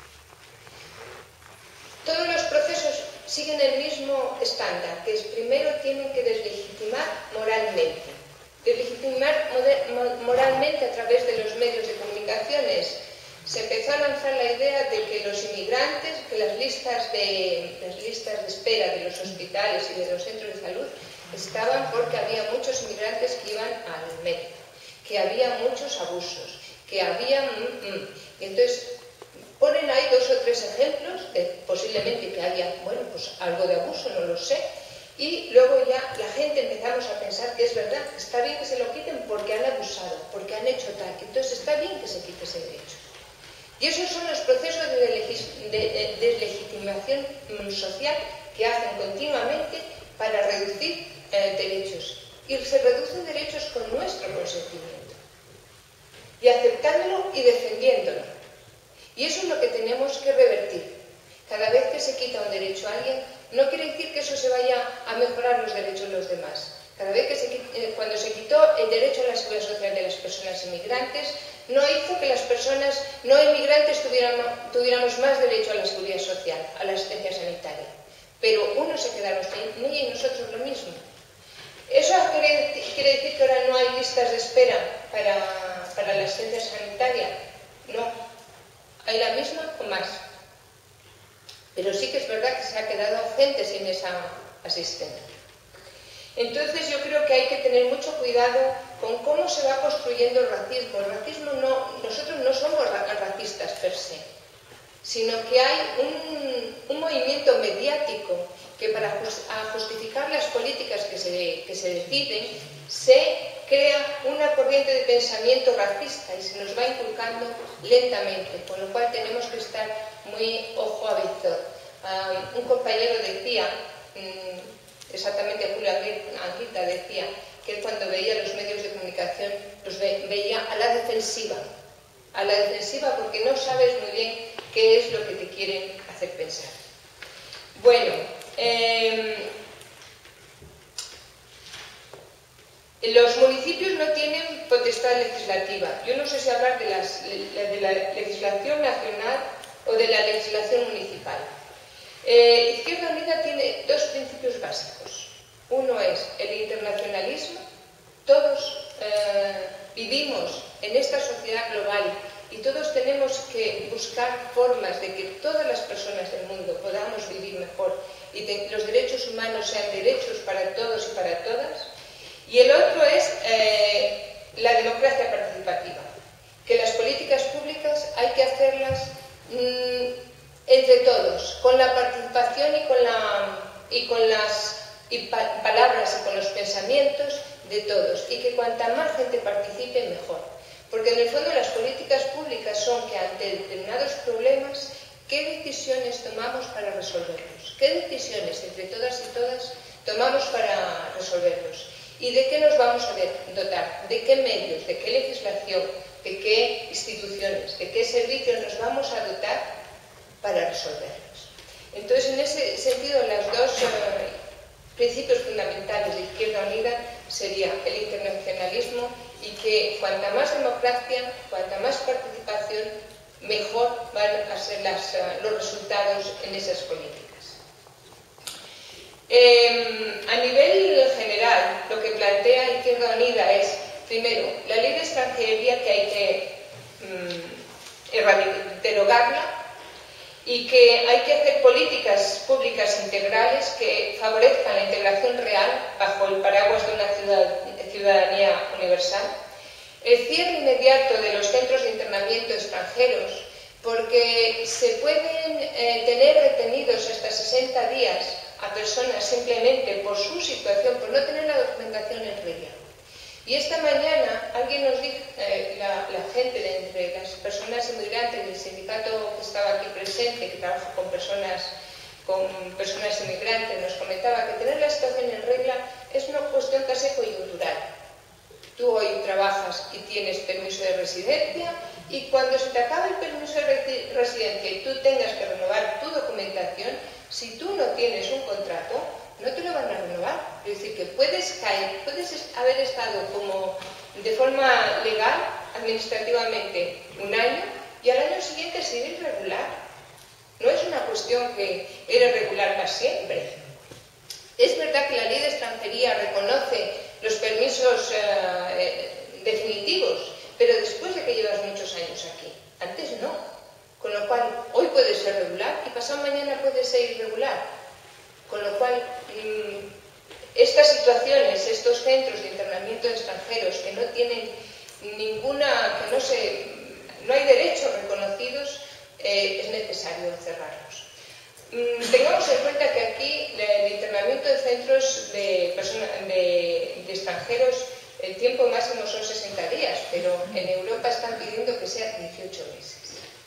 Todos los procesos siguen el mismo estándar, que es primero tienen que deslegitimar moralmente. Deslegitimar moralmente a través de los medios de comunicaciones. Se empezó a lanzar la idea de que los inmigrantes, que las listas de, las listas de espera de los hospitales y de los centros de salud estaban porque había muchos inmigrantes que iban al médico, que había muchos abusos, que había... Mm, mm. Y entonces ponen ahí dos o tres ejemplos de posiblemente que haya, bueno, pues algo de abuso, no lo sé, y luego ya la gente empezamos a pensar que es verdad, está bien que se lo quiten porque han abusado, porque han hecho tal, entonces está bien que se quite ese derecho. Y esos son los procesos de, de, de deslegitimación social que hacen continuamente para reducir eh, derechos. Y se reducen derechos con nuestro consentimiento. Y aceptándolo y defendiéndolo. Y eso es lo que tenemos que revertir. Cada vez que se quita un derecho a alguien, no quiere decir que eso se vaya a mejorar los derechos de los demás. Cada vez que se, eh, cuando se quitó el derecho a la seguridad social de las personas inmigrantes, no hizo que las personas no inmigrantes tuviéramos, tuviéramos más derecho a la seguridad social, a la asistencia sanitaria. Pero unos se quedaron sin ella y nosotros lo mismo. ¿Eso quiere, quiere decir que ahora no hay listas de espera para, para la asistencia sanitaria? No. Hay la misma o más. Pero sí que es verdad que se ha quedado gente sin esa asistencia. Entonces yo creo que hay que tener mucho cuidado con cómo se va construyendo el racismo. El racismo no, nosotros no somos racistas per se, sino que hay un, un movimiento mediático que para justificar las políticas que se, que se deciden, se crea una corriente de pensamiento racista y se nos va inculcando lentamente, con lo cual tenemos que estar muy ojo a visor. Um, un compañero decía, um, exactamente Julio Anguita decía, que él cuando veía los medios de comunicación los ve, veía a la defensiva, a la defensiva porque no sabes muy bien qué es lo que te quieren hacer pensar. Bueno, eh, los municipios no tienen potestad legislativa. Yo no sé si hablar de, las, de la legislación nacional o de la legislación municipal. Eh, Izquierda Unida tiene dos principios básicos. Uno es el internacionalismo. Todos eh, vivimos en esta sociedad global y todos tenemos que buscar formas de que todas las personas del mundo podamos vivir mejor y que los derechos humanos sean derechos para todos y para todas. Y el otro es eh, la democracia participativa, que las políticas públicas hay que hacerlas mmm, entre todos, con la participación y con, la, y con las y pa palabras y con los pensamientos de todos, y que cuanta más gente participe, mejor. Porque en el fondo las políticas públicas son que ante determinados problemas, ¿qué decisiones tomamos para resolverlos? ¿Qué decisiones entre todas y todas tomamos para resolverlos? ¿Y de qué nos vamos a dotar? ¿De qué medios? ¿De qué legislación? ¿De qué instituciones? ¿De qué servicios nos vamos a dotar para resolverlos. Entonces, en ese sentido, los dos eh, principios fundamentales de Izquierda Unida sería el internacionalismo y que cuanta más democracia, cuanta más participación, mejor van a ser las, uh, los resultados en esas políticas. Eh, a nivel general, lo que plantea Izquierda Unida es, primero, la ley de extranjería que hay que um, derogarla y que hay que hacer políticas públicas integrales que favorezcan la integración real bajo el paraguas de una ciudadanía universal. El cierre inmediato de los centros de internamiento extranjeros, porque se pueden eh, tener retenidos hasta sesenta días a personas simplemente por su situación, por no tener la documentación en regla. Y esta mañana alguien nos dijo, eh, la, la gente de entre las personas inmigrantes del sindicato que estaba aquí presente, que trabaja con personas, con personas inmigrantes, nos comentaba que tener la situación en regla es una cuestión casi coyuntural. Tú hoy trabajas y tienes permiso de residencia y cuando se te acabe el permiso de residencia y tú tengas que renovar tu documentación, si tú no tienes un contrato, no te lo van a renovar. Es decir, que puedes caer, puedes haber estado como de forma legal, administrativamente, un año y al año siguiente ser irregular. No es una cuestión que eres regular para siempre. Es verdad que la ley de extranjería reconoce los permisos eh, definitivos, pero después de que llevas muchos años aquí. Antes no. Con lo cual, hoy puede ser regular y pasado mañana puede ser irregular. Con lo cual, mmm, estas situaciones, estos centros de internamiento de extranjeros que no tienen ninguna, que no se, no hay derechos reconocidos, eh, es necesario cerrarlos. Mm, tengamos en cuenta que aquí el internamiento de centros de, persona, de, de extranjeros, el tiempo máximo son sesenta días, pero en Europa están pidiendo que sea dieciocho meses.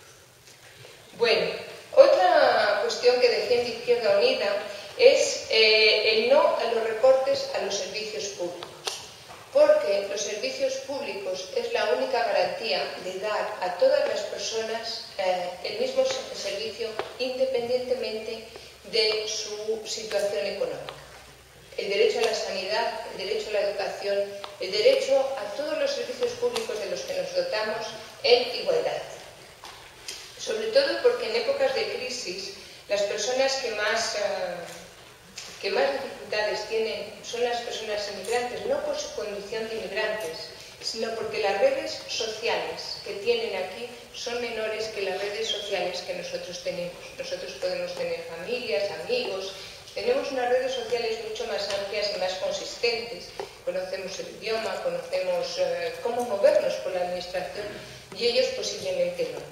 Bueno, otra cuestión que defiende Izquierda Unida es eh, el no a los recortes a los servicios públicos, porque los servicios públicos es la única garantía de dar a todas las personas eh, el mismo servicio independientemente de su situación económica. El derecho a la sanidad, el derecho a la educación, el derecho a todos los servicios públicos de los que nos dotamos en igualdad. Sobre todo porque en épocas de crisis las personas que más, eh, que más dificultades tienen son las personas inmigrantes, no por su condición de inmigrantes, sino porque las redes sociales que tienen aquí son menores que las redes sociales que nosotros tenemos. Nosotros podemos tener familias, amigos, tenemos unas redes sociales mucho más amplias y más consistentes. Conocemos el idioma, conocemos eh, cómo movernos por la administración y ellos posiblemente no.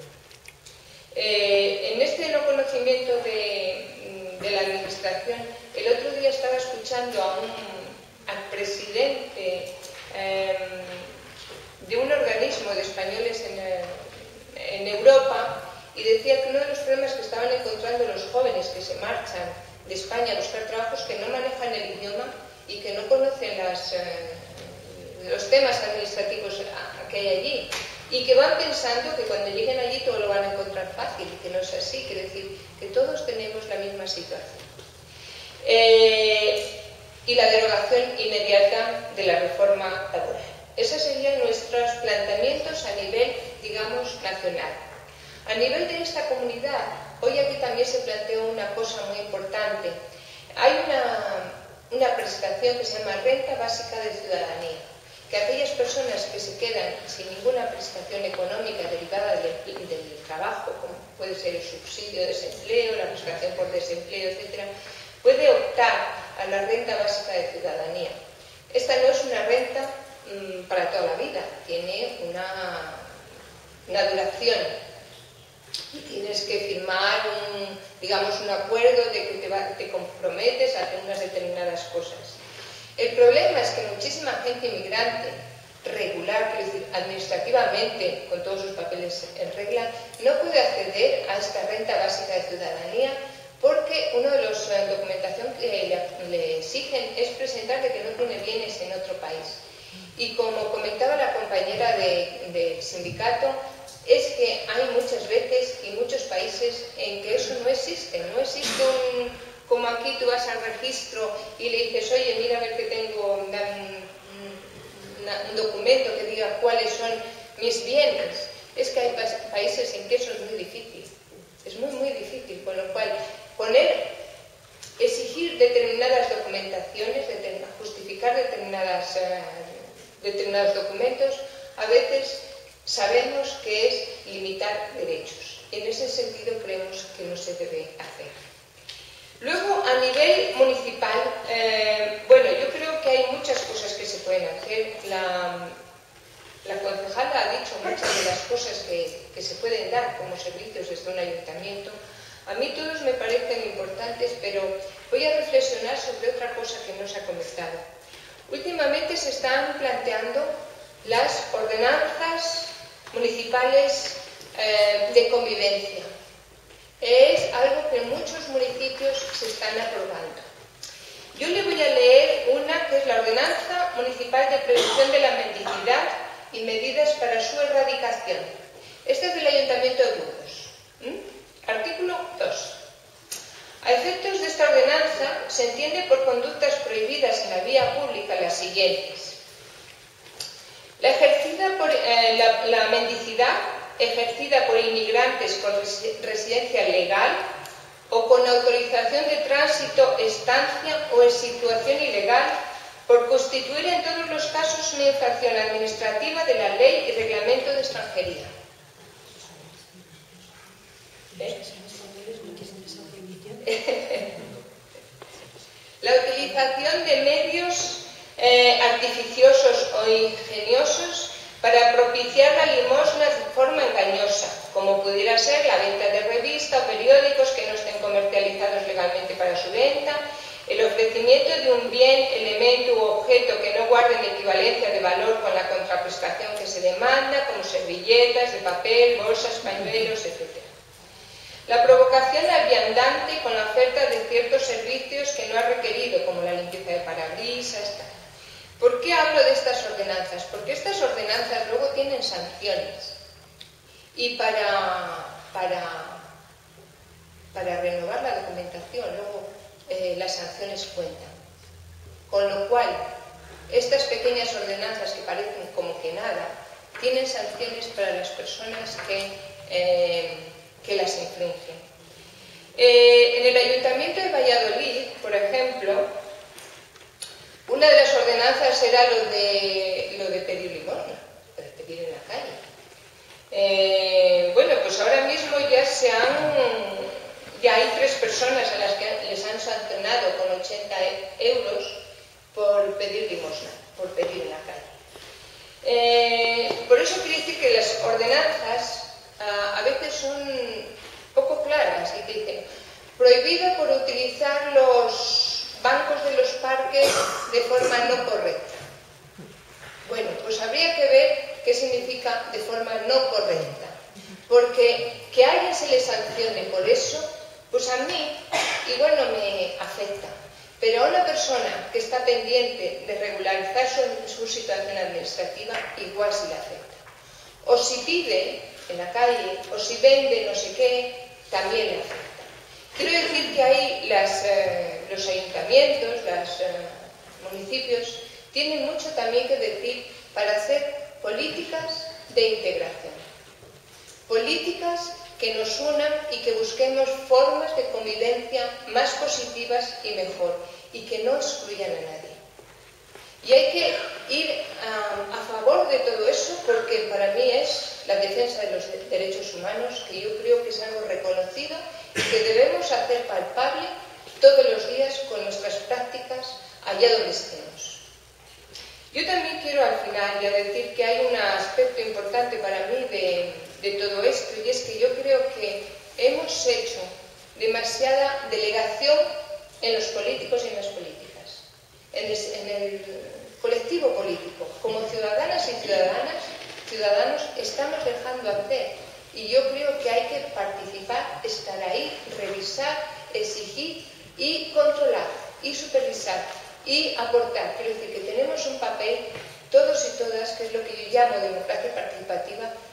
Eh, en este no conocimiento de, de la administración, el otro día estaba escuchando a un, al presidente eh, de un organismo de españoles en, en Europa y decía que uno de los problemas que estaban encontrando los jóvenes que se marchan de España a buscar trabajos que no manejan el idioma y que no conocen las, eh, los temas administrativos que hay allí y que van pensando que cuando lleguen allí todo lo van a encontrar fácil y que no es así, quiere decir que todos tenemos la misma situación. Eh, y la derogación inmediata de la reforma laboral. Esos serían nuestros planteamientos a nivel, digamos, nacional. A nivel de esta comunidad, hoy aquí también se planteó una cosa muy importante. Hay una, una prestación que se llama Renta Básica de Ciudadanía, que aquellas personas que se quedan sin ninguna prestación económica derivada del, del trabajo, como puede ser el subsidio de desempleo, la prestación por desempleo, etcétera, puede optar a la Renta Básica de Ciudadanía. Esta no es una renta mmm, para toda la vida, tiene una, una duración. Y tienes que firmar un, digamos, un acuerdo de que te, va, te comprometes a hacer unas determinadas cosas. El problema es que muchísima gente inmigrante regular, es decir, administrativamente, con todos sus papeles en regla, no puede acceder a esta renta básica de ciudadanía porque una de las uh, documentación que le, le exigen es presentar de que no tiene bienes en otro país. Y como comentaba la compañera del de sindicato, es que hay muchas veces y muchos países en que eso no existe. No existe un, como aquí tú vas al registro y le dices, oye, mira a ver que tengo un, un, un documento que diga cuáles son mis bienes. Es que hay pa países en que eso es muy difícil. Es muy, muy difícil. Con lo cual, poner, exigir determinadas documentaciones, justificar determinadas, uh, determinados documentos, a veces sabemos que es limitar derechos. Y en ese sentido creemos que no se debe hacer. Luego, a nivel municipal, eh, bueno, yo creo que hay muchas cosas que se pueden hacer. La, la concejala ha dicho muchas de las cosas que, que se pueden dar como servicios desde un ayuntamiento. A mí todos me parecen importantes, pero voy a reflexionar sobre otra cosa que no se ha comentado. Últimamente se están planteando las ordenanzas municipales eh, de convivencia. Es algo que en muchos municipios se están aprobando. Yo le voy a leer una que es la Ordenanza Municipal de Prevención de la Mendicidad y Medidas para su Erradicación. Esta es del Ayuntamiento de Burgos. ¿Mm? Artículo dos. A efectos de esta ordenanza se entiende por conductas prohibidas en la vía pública las siguientes. La, ejercida por, eh, la, la mendicidad ejercida por inmigrantes con residencia legal o con autorización de tránsito, estancia o en situación ilegal por constituir en todos los casos una infracción administrativa de la ley y reglamento de extranjería. ¿Eh? La utilización de medios eh, artificiosos o ingeniosos para propiciar la limosna de forma engañosa, como pudiera ser la venta de revistas o periódicos que no estén comercializados legalmente para su venta, el ofrecimiento de un bien, elemento u objeto que no guarden equivalencia de valor con la contraprestación que se demanda, como servilletas de papel, bolsas, pañuelos, etcétera. La provocación al viandante con la oferta de ciertos servicios que no ha requerido, como la limpieza de parabrisas. ¿Por qué hablo de estas ordenanzas? Porque estas ordenanzas luego tienen sanciones. Y para, para, para renovar la documentación, luego eh, las sanciones cuentan. Con lo cual, estas pequeñas ordenanzas que parecen como que nada, tienen sanciones para las personas que... Eh, que las infringen. Eh, en el Ayuntamiento de Valladolid, por ejemplo, una de las ordenanzas era lo de, lo de pedir limosna, de pedir en la calle. Eh, bueno, pues ahora mismo ya se han, ya hay tres personas a las que les han sancionado con ochenta euros por pedir limosna, por pedir en la calle. Eh, por eso quiere decir que las ordenanzas a veces son poco claras y que dicen prohibida por utilizar los bancos de los parques de forma no correcta. Bueno, pues habría que ver qué significa de forma no correcta, porque que a alguien se le sancione por eso, pues a mí igual no me afecta, pero a una persona que está pendiente de regularizar su, su situación administrativa igual sí le afecta. O si pide en la calle, o si vende no sé qué, también le afecta. Quiero decir que ahí las, eh, los ayuntamientos, los eh, municipios, tienen mucho también que decir para hacer políticas de integración. Políticas que nos unan y que busquemos formas de convivencia más positivas y mejor, y que no excluyan a nadie. Y hay que ir a, a favor de todo eso, porque para mí es la defensa de los derechos humanos, que yo creo que es algo reconocido y que debemos hacer palpable todos los días con nuestras prácticas allá donde estemos. Yo también quiero al final ya decir que hay un aspecto importante para mí de, de todo esto, y es que yo creo que hemos hecho demasiada delegación en los políticos y en las políticas, en el, en el colectivo político. Como ciudadanas y ciudadanas, ciudadanos estamos dejando hacer, y yo creo que hay que participar, estar ahí, revisar, exigir y controlar y supervisar y aportar. Quiero decir que tenemos un papel, todos y todas, que es lo que yo llamo democracia participativa,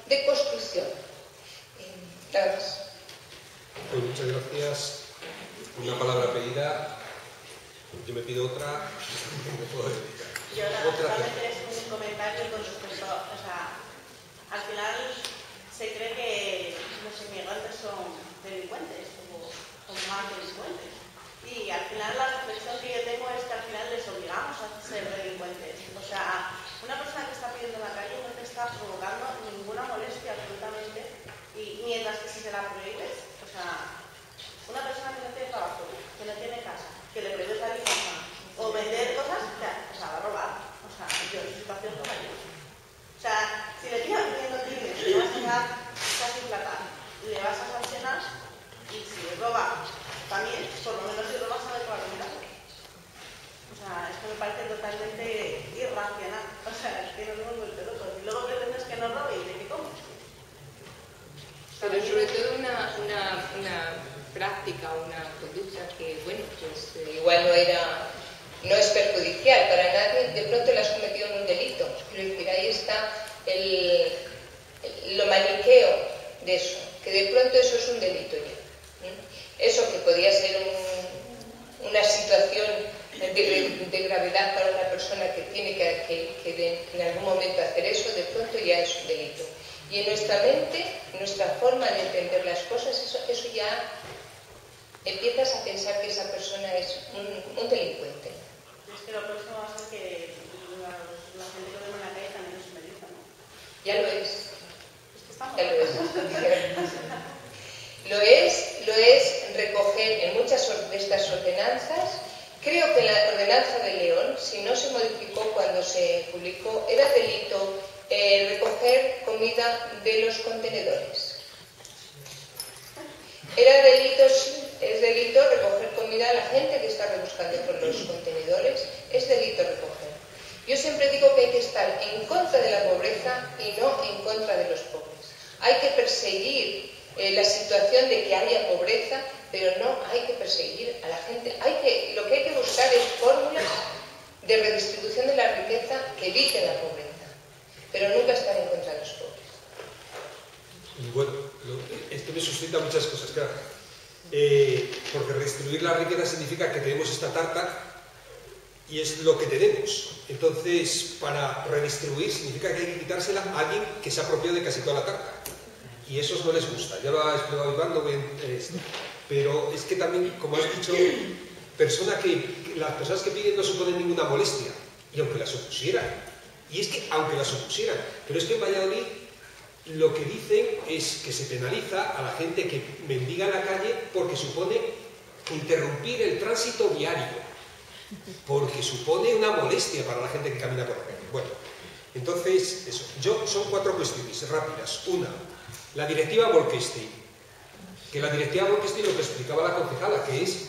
de construcción. Eh, nada más. Pues muchas gracias. Una palabra pedida. Yo me pido otra. ¿Me puedo dedicar? Yo solamente es un comentario con respecto, o sea, al final se cree que los inmigrantes son delincuentes o, o más delincuentes. Y al final la reflexión que yo tengo es que al final les obligamos a ser delincuentes. O sea, una persona que está pidiendo en la calle no te está provocando ninguna molestia absolutamente. Y mientras que si se la prohíbes, o sea, una persona que no tiene trabajo, que no tiene casa, que le prohíbes la limosna o vender cosas, o sea, o sea, va a robar. O sea, yo en situación como yo. O sea, si le tiras pidiendo crímenes, le vas a dar casi plata, le vas a sancionar y si roba también, por lo menos si robas a ver para mirar. O sea, esto me parece totalmente irracional. O sea, es que nos hemos vuelto locos. Y luego pretendes que no robe y de qué comes. Pero sobre todo una, una, una práctica, una conducta que, bueno, pues eh, igual no era, no es perjudicial para nadie, de pronto la has cometido en un delito. Quiero decir, ahí está el, el, lo maniqueo de eso, que de pronto eso es un delito ya. ¿eh? Eso que podía ser un, una situación de, de gravedad para una persona que tiene que, que, que de, en algún momento hacer eso, de pronto ya es un delito. Y en nuestra mente, en nuestra forma de entender las cosas, eso, eso ya empiezas a pensar que esa persona es un, un delincuente. Es que lo próximo va a ser que la, la gente que duerme en la calle también es un delito, ¿no? Ya lo es. Es que estamos... Ya lo es. Lo es, lo es recoger en muchas de estas ordenanzas. Creo que la ordenanza de León, si no se modificó cuando se publicó, era delito eh, recoger comida de los contenedores. Era delito, es delito recoger comida a la gente que está rebuscando por los contenedores, es delito recoger. Yo siempre digo que hay que estar en contra de la pobreza y no en contra de los pobres. Hay que perseguir Eh, la situación de que haya pobreza, pero no hay que perseguir a la gente. Hay que, lo que hay que buscar es fórmulas de redistribución de la riqueza que eviten la pobreza, pero nunca estar en contra de los pobres. Y bueno, lo, esto me suscita muchas cosas, claro. Eh, porque redistribuir la riqueza significa que tenemos esta tarta y es lo que tenemos. Entonces, para redistribuir significa que hay que quitársela a alguien que se ha apropiado de casi toda la tarta. Y eso no les gusta, ya lo ha explicado Iván, no voy a esto. Pero es que también, como has dicho, persona que, que, las personas que piden no suponen ninguna molestia, y aunque la supusieran, y es que aunque la supusieran, pero es que en Valladolid lo que dicen es que se penaliza a la gente que mendiga en la calle porque supone interrumpir el tránsito viario, porque supone una molestia para la gente que camina por la calle. Bueno, entonces, eso. Yo, son cuatro cuestiones rápidas. Una, la directiva Bolkestein, que la directiva Bolkestein lo que explicaba la concejala, que es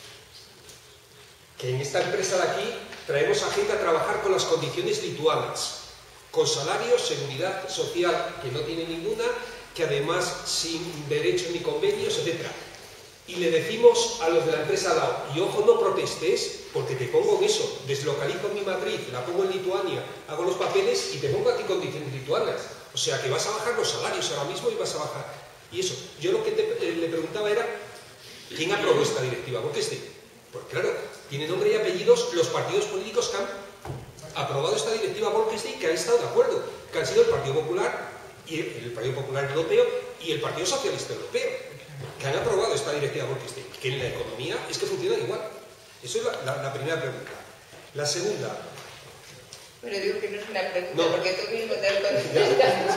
que en esta empresa de aquí traemos a gente a trabajar con las condiciones lituanas, con salarios, seguridad social que no tiene ninguna, que además sin derechos ni convenios, etcétera. Y le decimos a los de la empresa al lado, y ojo, no protestes, porque te pongo en eso, deslocalizo mi matriz, la pongo en Lituania, hago los papeles y te pongo aquí condiciones lituanas. O sea que vas a bajar los salarios ahora mismo y vas a bajar. Y eso, yo lo que te, eh, le preguntaba era, ¿quién aprobó esta directiva? Porque este, pues claro, tiene nombre y apellidos los partidos políticos que han aprobado esta directiva Bolkestein, que han estado de acuerdo, que han sido el Partido Popular, y el, el Partido Popular Europeo y el Partido Socialista Europeo, que han aprobado esta directiva Bolkestein, que en la economía es que funcionan igual. Eso es la, la, la primera pregunta. La segunda... Bueno, digo que no es una pregunta, no. Porque tú mismo te lo contestas.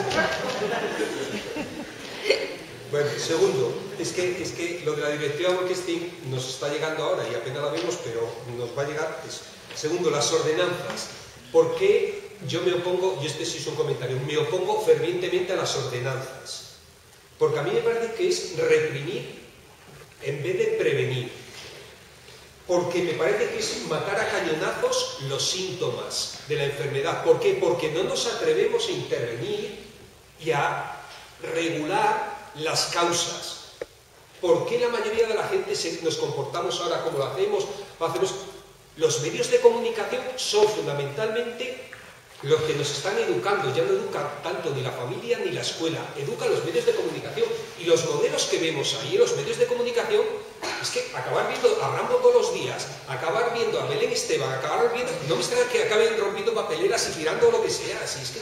Bueno, segundo, es que, es que lo de la directiva Bolkestein nos está llegando ahora y apenas la vemos, pero nos va a llegar eso. Segundo, las ordenanzas. ¿Por qué yo me opongo, y este sí es un comentario, me opongo fervientemente a las ordenanzas? Porque a mí me parece que es reprimir en vez de prevenir. Porque me parece que es matar a cañonazos los síntomas de la enfermedad. ¿Por qué? Porque no nos atrevemos a intervenir y a regular las causas. ¿Por qué la mayoría de la gente se, nos comportamos ahora como lo hacemos? hacemos? Los medios de comunicación son fundamentalmente Los que nos están educando ya no educan tanto ni la familia ni la escuela, educan los medios de comunicación. Y los modelos que vemos ahí en los medios de comunicación es que acabar viendo a Rambo todos los días, acabar viendo a Belén Esteban, acabar viendo... No me extraña que acaben rompiendo papeleras y tirando lo que sea, así es que...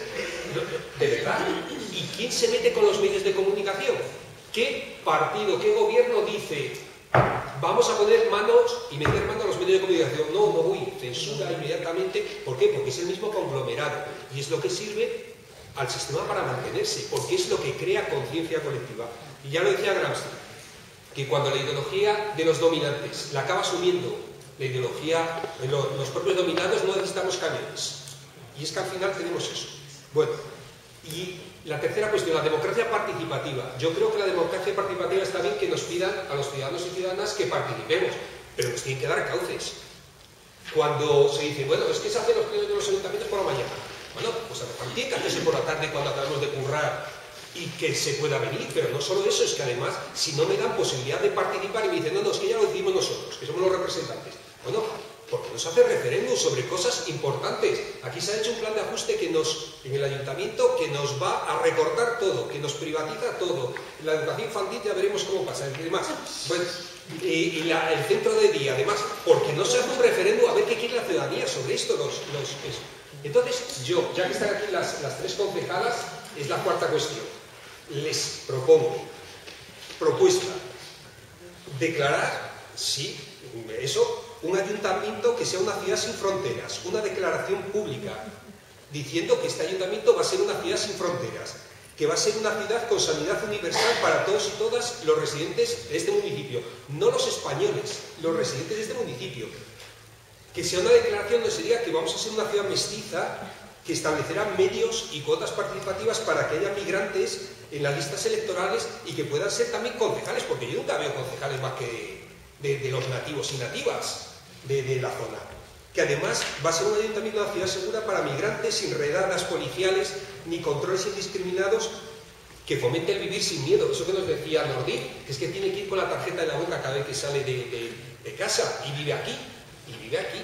De verdad. ¿Y quién se mete con los medios de comunicación? ¿Qué partido, qué gobierno dice... Vamos a poner manos y meter mano a los medios de comunicación? No, no voy, censura inmediatamente. ¿Por qué? Porque es el mismo conglomerado y es lo que sirve al sistema para mantenerse, porque es lo que crea conciencia colectiva. Y ya lo decía Gramsci, que cuando la ideología de los dominantes la acaba asumiendo la ideología de los, los propios dominados, no necesitamos camiones. Y es que al final tenemos eso. Bueno, y la tercera cuestión, la democracia participativa. Yo creo que la democracia participativa está bien que nos pidan a los ciudadanos y ciudadanas que participemos, pero nos tienen que dar cauces. Cuando se dice, bueno, es que se hacen los plenos de los ayuntamientos por la mañana. Bueno, pues a lo mejor tiene que hacerse por la tarde cuando acabamos de currar y que se pueda venir, pero no solo eso, es que además, si no me dan posibilidad de participar y me dicen, no, no, es que ya lo decimos nosotros, que somos los representantes. Bueno, porque nos hace referéndum sobre cosas importantes. Aquí se ha hecho un plan de ajuste que nos, en el ayuntamiento, que nos va a recortar todo, que nos privatiza todo. La educación infantil ya veremos cómo pasa. Y demás. Bueno, y, y la, el centro de día, además, porque no se hace un referéndum a ver qué quiere la ciudadanía sobre esto. Los, los, eso. Entonces, yo, ya que están aquí las, las tres concejalas, es la cuarta cuestión. Les propongo, propuesta, declarar, sí, eso, un ayuntamiento que sea una ciudad sin fronteras, una declaración pública diciendo que este ayuntamiento va a ser una ciudad sin fronteras, que va a ser una ciudad con sanidad universal para todos y todas los residentes de este municipio, no los españoles, los residentes de este municipio. Que sea una declaración donde se diga que vamos a ser una ciudad mestiza, que establecerá medios y cuotas participativas para que haya migrantes en las listas electorales y que puedan ser también concejales, porque yo nunca veo concejales más que de, de los nativos y nativas de, de la zona. Que además va a ser un ayuntamiento de una ciudad segura para migrantes, sin redadas policiales ni controles indiscriminados, que fomente el vivir sin miedo. Eso que nos decía Nordi, que es que tiene que ir con la tarjeta en la boca cada vez que sale de, de, de casa y vive aquí. Y vive aquí.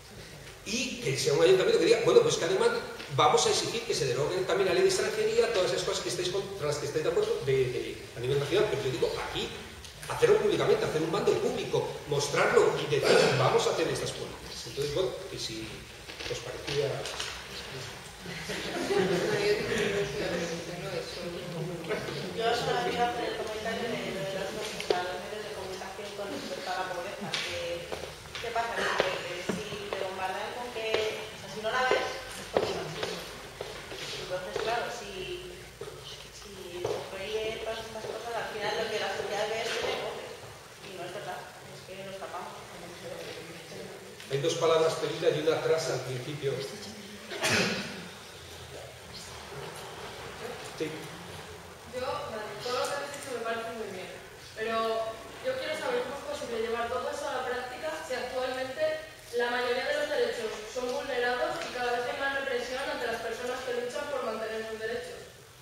Y que sea un ayuntamiento que diga, bueno, pues que además vamos a exigir que se derogue también la ley de extranjería, todas esas cosas que estéis contra las que estéis de acuerdo de, de, a nivel nacional, pero yo digo, aquí, hacerlo públicamente, hacer un mando público, mostrarlo y decir, vamos a hacer estas políticas. Entonces, bueno, que si os parecía... Yo solo quiero hacer el comentario de, de los, los medios de comunicación con respecto a la pobreza. Que, ¿Qué pasa? Que si te bombardean con que, o sea, si no la ves, es porque no existe. Entonces, claro, si, si se prohíben todas estas cosas, al final lo que la sociedad ve es que te pobre. Y no es verdad, es que nos tapamos. Hay dos palabras perdidas y una atrás al principio. Sí. Yo, todo lo que has dicho me parece muy bien, pero yo quiero saber cómo es posible llevar todo eso a la práctica si actualmente la mayoría de los derechos son vulnerados y cada vez hay más represión ante las personas que luchan por mantener sus derechos.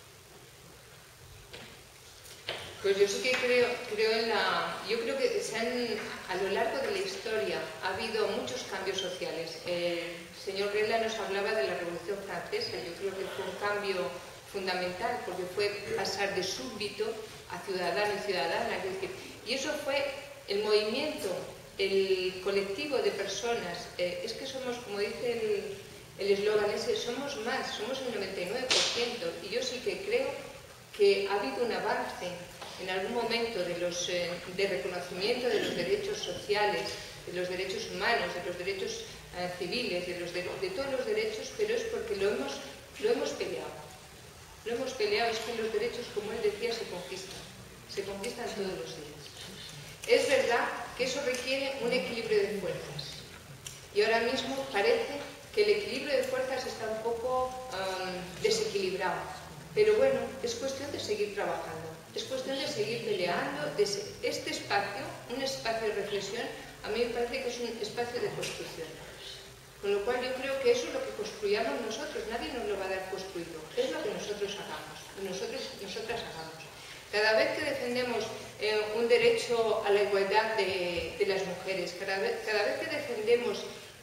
Pues yo sí que creo, creo en la... Yo creo que se han, a lo largo de la historia ha habido muchos cambios sociales. El señor Grela nos hablaba de la Revolución Francesa. Yo creo que fue un cambio fundamental porque fue pasar de súbdito a ciudadano y ciudadana. Es decir, y eso fue el movimiento, el colectivo de personas. Eh, es que somos, como dice el eslogan ese, somos más, somos el noventa y nueve por ciento. Y yo sí que creo que ha habido un avance en algún momento de, los, eh, de reconocimiento de los derechos sociales, de los derechos humanos, de los derechos eh, civiles, de, los de, de todos los derechos, pero es porque lo hemos, lo hemos peleado. Lo hemos peleado, es que los derechos, como él decía, se conquistan. Se conquistan todos los días. Es verdad que eso requiere un equilibrio de fuerzas. Y ahora mismo parece que el equilibrio de fuerzas está un poco um, desequilibrado. Pero bueno, es cuestión de seguir trabajando. Es cuestión de seguir peleando. De este espacio, un espacio de reflexión, a mí me parece que es un espacio de construcción. Con lo cual yo creo que eso es lo que construyamos nosotros. Nadie nos lo va a dar construido. Es lo que nosotros hagamos. Y nosotros, nosotras hagamos. Cada vez que defendemos eh, un derecho a la igualdad de, de las mujeres, cada vez, cada vez que defendemos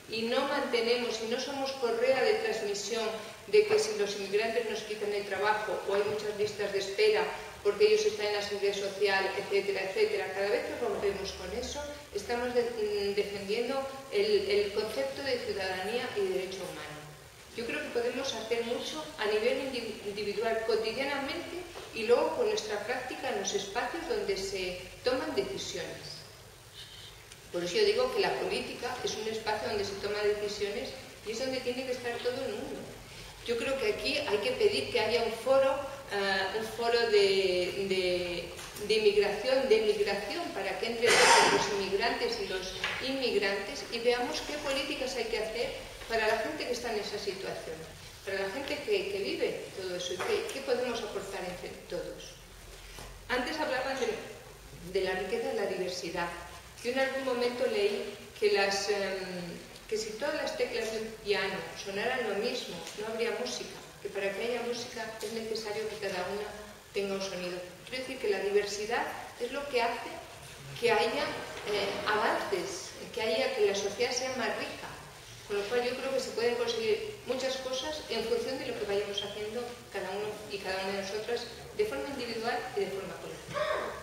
y no mantenemos y no somos correa de transmisión de que si los inmigrantes nos quitan el trabajo o hay muchas listas de espera porque ellos están en la seguridad social, etcétera, etcétera, cada vez que rompemos con eso, estamos de, defendiendo el, el concepto de ciudadanía y derecho humano. Yo creo que podemos hacer mucho a nivel individual, cotidianamente, y luego con nuestra práctica en los espacios donde se toman decisiones. Por eso yo digo que la política es un espacio donde se toman decisiones y es donde tiene que estar todo el mundo. Yo creo que aquí hay que pedir que haya un foro, uh, un foro de, de, de inmigración, de migración, para que entre los inmigrantes y los inmigrantes y veamos qué políticas hay que hacer para la gente que está en esa situación, para la gente que, que vive todo eso y qué, qué podemos aportar entre todos. Antes hablaban de, de la riqueza de la diversidad. Yo en algún momento leí que, las, um, que si todas las teclas de un piano sonaran lo mismo, no habría música, que para que haya música es necesario que cada una tenga un sonido. Quiero decir que la diversidad es lo que hace que haya eh, avances, que haya que la sociedad sea más rica. Con lo cual yo creo que se pueden conseguir muchas cosas en función de lo que vayamos haciendo cada uno y cada una de nosotras de forma individual y de forma colectiva.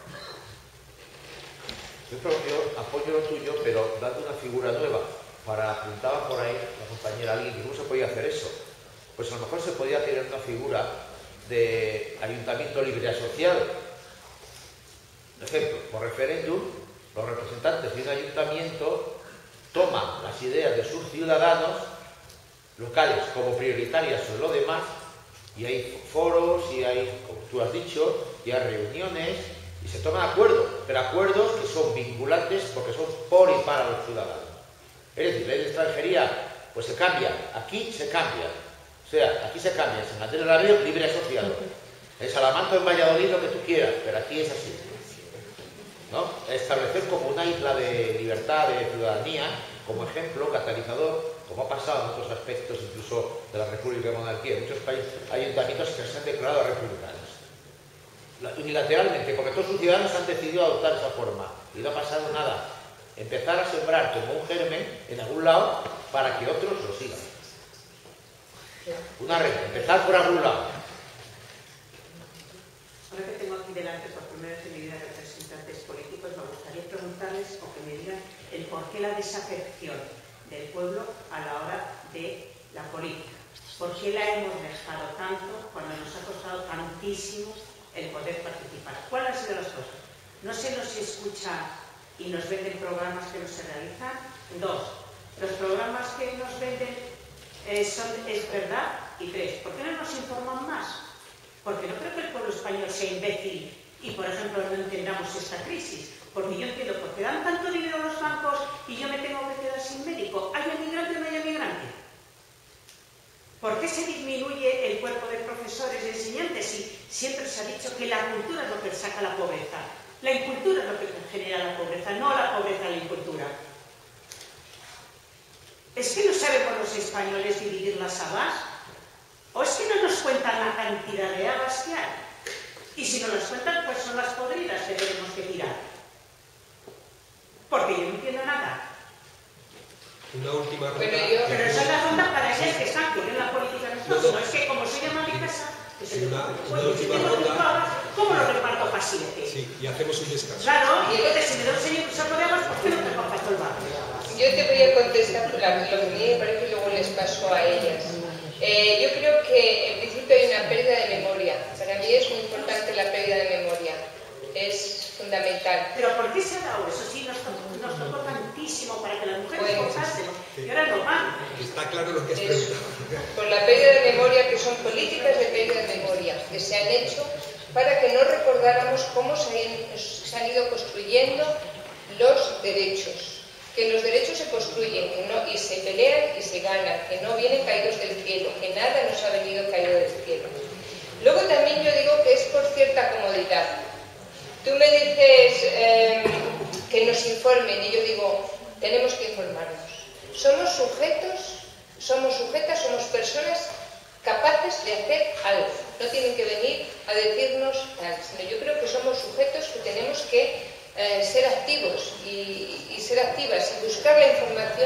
Yo propio apoyo lo tuyo, pero dando una figura nueva. Para, apuntaba por ahí la compañera alguien, ¿cómo se podía hacer eso? Pues a lo mejor se podía tener una figura de ayuntamiento libre asociado. Por ejemplo, por referéndum, los representantes de un ayuntamiento toman las ideas de sus ciudadanos locales como prioritarias sobre lo demás, y hay foros, y hay, como tú has dicho, y hay reuniones, y se toman acuerdos, pero acuerdos que son vinculantes porque son por y para los ciudadanos. Es decir, en extranjería, pues se cambia, aquí se cambia. O sea, aquí se cambia, en San Andrés de la Río, libre asociado. En Salamanca, en Valladolid, lo que tú quieras, pero aquí es así. ¿No? Establecer como una isla de libertad, de ciudadanía, como ejemplo, catalizador, como ha pasado en otros aspectos, incluso de la República de Monarquía. En muchos países hay ayuntamientos que se han declarado republicanos. Unilateralmente, porque todos sus ciudadanos han decidido adoptar esa forma y no ha pasado nada. Empezar a sembrar como un germen en algún lado para que otros lo sigan. Una regla, empezar por algún lado. Ahora que tengo aquí delante por primera vez en mi vida representantes políticos, me gustaría preguntarles o que me digan el por qué la desafección del pueblo a la hora de la política. ¿Por qué la hemos dejado tanto cuando nos ha costado tantísimo el poder participar? ¿Cuáles han sido las cosas? No se nos escucha y nos venden programas que no se realizan. Dos, los programas que nos venden eh, son, es verdad. Y tres, ¿por qué no nos informan más? Porque no creo que el pueblo español sea imbécil y, por ejemplo, no entendamos esta crisis. Porque yo entiendo, porque dan tanto dinero a los bancos y yo me tengo que quedar sin médico. ¿Hay migrante o no hay migrante? ¿Por qué se disminuye el cuerpo de profesores y enseñantes si siempre se ha dicho que la cultura es lo que saca la pobreza? La incultura es lo que genera la pobreza, no la pobreza la incultura. ¿Es que no sabemos los españoles dividir las habas? ¿O es que no nos cuentan la cantidad de habas que hay? Y si no las cuentan, pues son las podridas que tenemos que tirar. Porque yo no entiendo nada. Una última ronda. Pero, yo, pero esa es la ronda para ellas que están, que en la política no, no, no es que como soy de mi casa, pues sí, una, una pues, última si ronda. ¿Cómo lo reparto para siete? Sí, y hacemos un descanso. Claro, y entonces si me doy un saco de habas, ¿por qué no te comparto el barrio? Yo te voy a contestar lo que a mí me parece y luego les paso a ellas. Eh, yo creo que en principio hay una pérdida de memoria. Para mí es muy importante la pérdida de memoria. Es fundamental. Pero ¿por qué se ha dado eso? Sí, nos tocó, nos tocó tantísimo para que las mujeres bueno, votásemos. Y ahora no van. Está claro lo que has es, preguntado. Por la pérdida de memoria, que son políticas de pérdida de memoria, que se han hecho para que no recordáramos cómo se han, se han ido construyendo los derechos. Que los derechos se construyen que no, y se pelean y se ganan, que no vienen caídos del cielo, que nada nos ha venido caído del cielo. Luego también yo digo que es por cierta comodidad. Tú me dices eh, que nos informen y yo digo, tenemos que informarnos. Somos sujetos, somos sujetas, somos personas capaces de hacer algo. No tienen que venir a decirnos tal, sino yo creo que somos sujetos que tenemos que Eh, ser activos y, y ser activas y buscar la información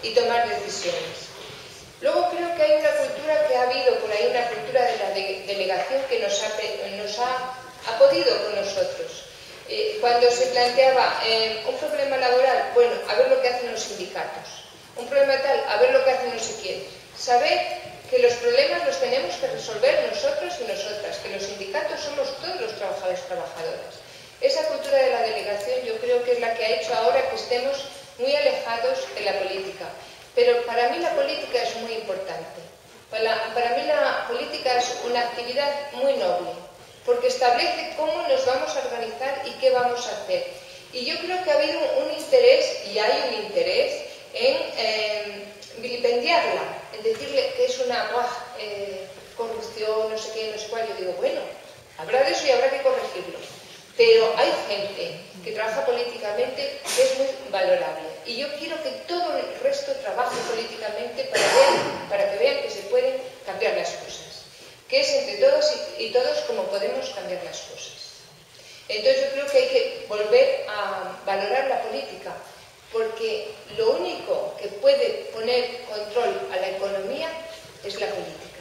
y tomar decisiones. Luego creo que hay una cultura que ha habido por ahí, una cultura de la de delegación que nos ha, nos ha, ha podido con nosotros. Eh, cuando se planteaba eh, un problema laboral, bueno, a ver lo que hacen los sindicatos. Un problema tal, a ver lo que hacen no sé quién. Saber que los problemas los tenemos que resolver nosotros y nosotras, que los sindicatos somos todos los trabajadores y trabajadoras. Esa cultura de la delegación yo creo que es la que ha hecho ahora que estemos muy alejados de la política. Pero para mí la política es muy importante. Para, para mí la política es una actividad muy noble, porque establece cómo nos vamos a organizar y qué vamos a hacer. Y yo creo que ha habido un interés, y hay un interés, en eh, vilipendiarla, en decirle que es una guaj, eh, corrupción, no sé qué, no sé cuál. Yo digo, bueno, habrá de eso y habrá que corregirlo. Pero hay gente que trabaja políticamente que es muy valorable. Y yo quiero que todo el resto trabaje políticamente para, ver, para que vean que se pueden cambiar las cosas. Que es entre todos y, y todos como podemos cambiar las cosas. Entonces yo creo que hay que volver a valorar la política, porque lo único que puede poner control a la economía es la política.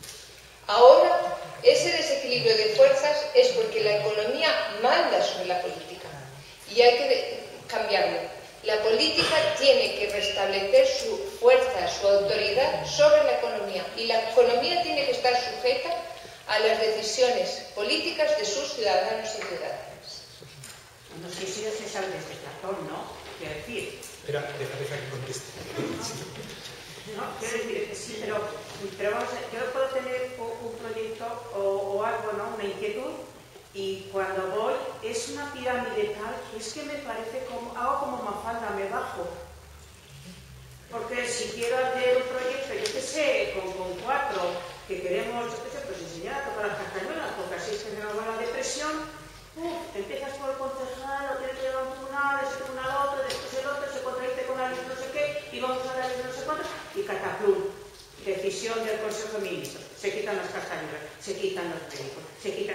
Ahora, ese desequilibrio de fuerzas es porque la economía manda sobre la política y hay que cambiarlo. La política tiene que restablecer su fuerza, su autoridad sobre la economía, y la economía tiene que estar sujeta a las decisiones políticas de sus ciudadanos y ciudadanas. No sé si eso se sabe desde Platón, ¿no? Quiero decir... Espera, deja, deja que conteste. No, quiero decir, sí, pero, pero vamos a, yo puedo tener un, un proyecto o, o algo, ¿no? Una inquietud, y cuando voy es una pirámide tal que es que me parece como, hago como Mafalda, me bajo. Porque si quiero hacer un proyecto, yo qué sé, con, con cuatro, que queremos, yo qué sé, pues enseñar a tocar las castañuelas, porque así es que me va la depresión. Uf, empiezas por el concejal, lo tienes que llevar a un tribunal, ese tribunal otro, después el otro, se contradice con alguien no sé qué, y vamos a darles no sé cuánto, y cataplum, decisión del Consejo de Ministros, se quitan las castañuelas, se quitan los médicos, se quitan...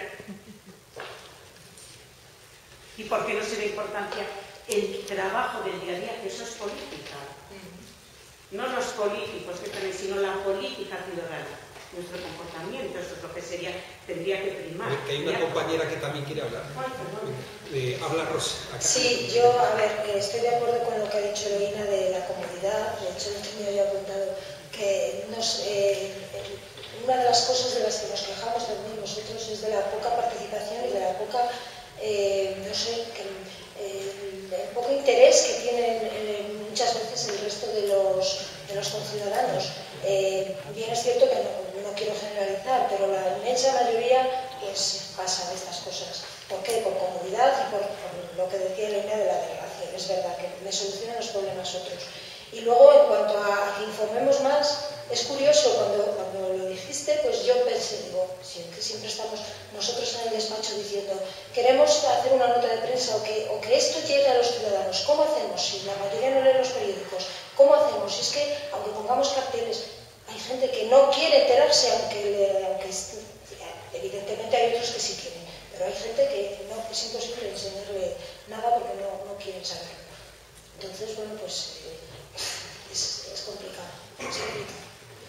¿Y por qué no se da importancia el trabajo del día a día? Que eso es política. No los políticos que están, sino la política ciudadana. Nuestro comportamiento, eso es lo que sería, tendría que primar. Que hay una compañera que también quiere hablar. Ay, perdón. Eh, habla Rosa. Acá. Sí, yo, a ver, eh, estoy de acuerdo con lo que ha dicho Eloína de la comodidad. De hecho, lo tenía yo apuntado que nos, eh, una de las cosas de las que nos quejamos también nosotros es de la poca participación y de la poca, eh, no sé, que, eh, el poco interés que tienen eh, muchas veces el resto de los, de los conciudadanos. Eh, bien es cierto que no, no quiero generalizar, pero la inmensa mayoría pues pasa de estas cosas. ¿Por qué? Por comodidad y por, por lo que decía Elena de la delegación. Es verdad que me solucionan los problemas otros. Y luego, en cuanto a que informemos más, es curioso, cuando, cuando lo dijiste, pues yo pensé, digo, siempre, siempre estamos nosotros en el despacho diciendo, queremos hacer una nota de prensa o que, o que esto llegue a los ciudadanos. ¿Cómo hacemos? Si la mayoría no lee los periódicos, ¿cómo hacemos? Si es que, aunque pongamos carteles, hay gente que no quiere enterarse, aunque, le, aunque evidentemente hay otros que sí quieren, pero hay gente que no, es imposible enseñarle nada porque no, no quieren saberlo. Entonces, bueno, pues eh, es, es complicado. Es complicado.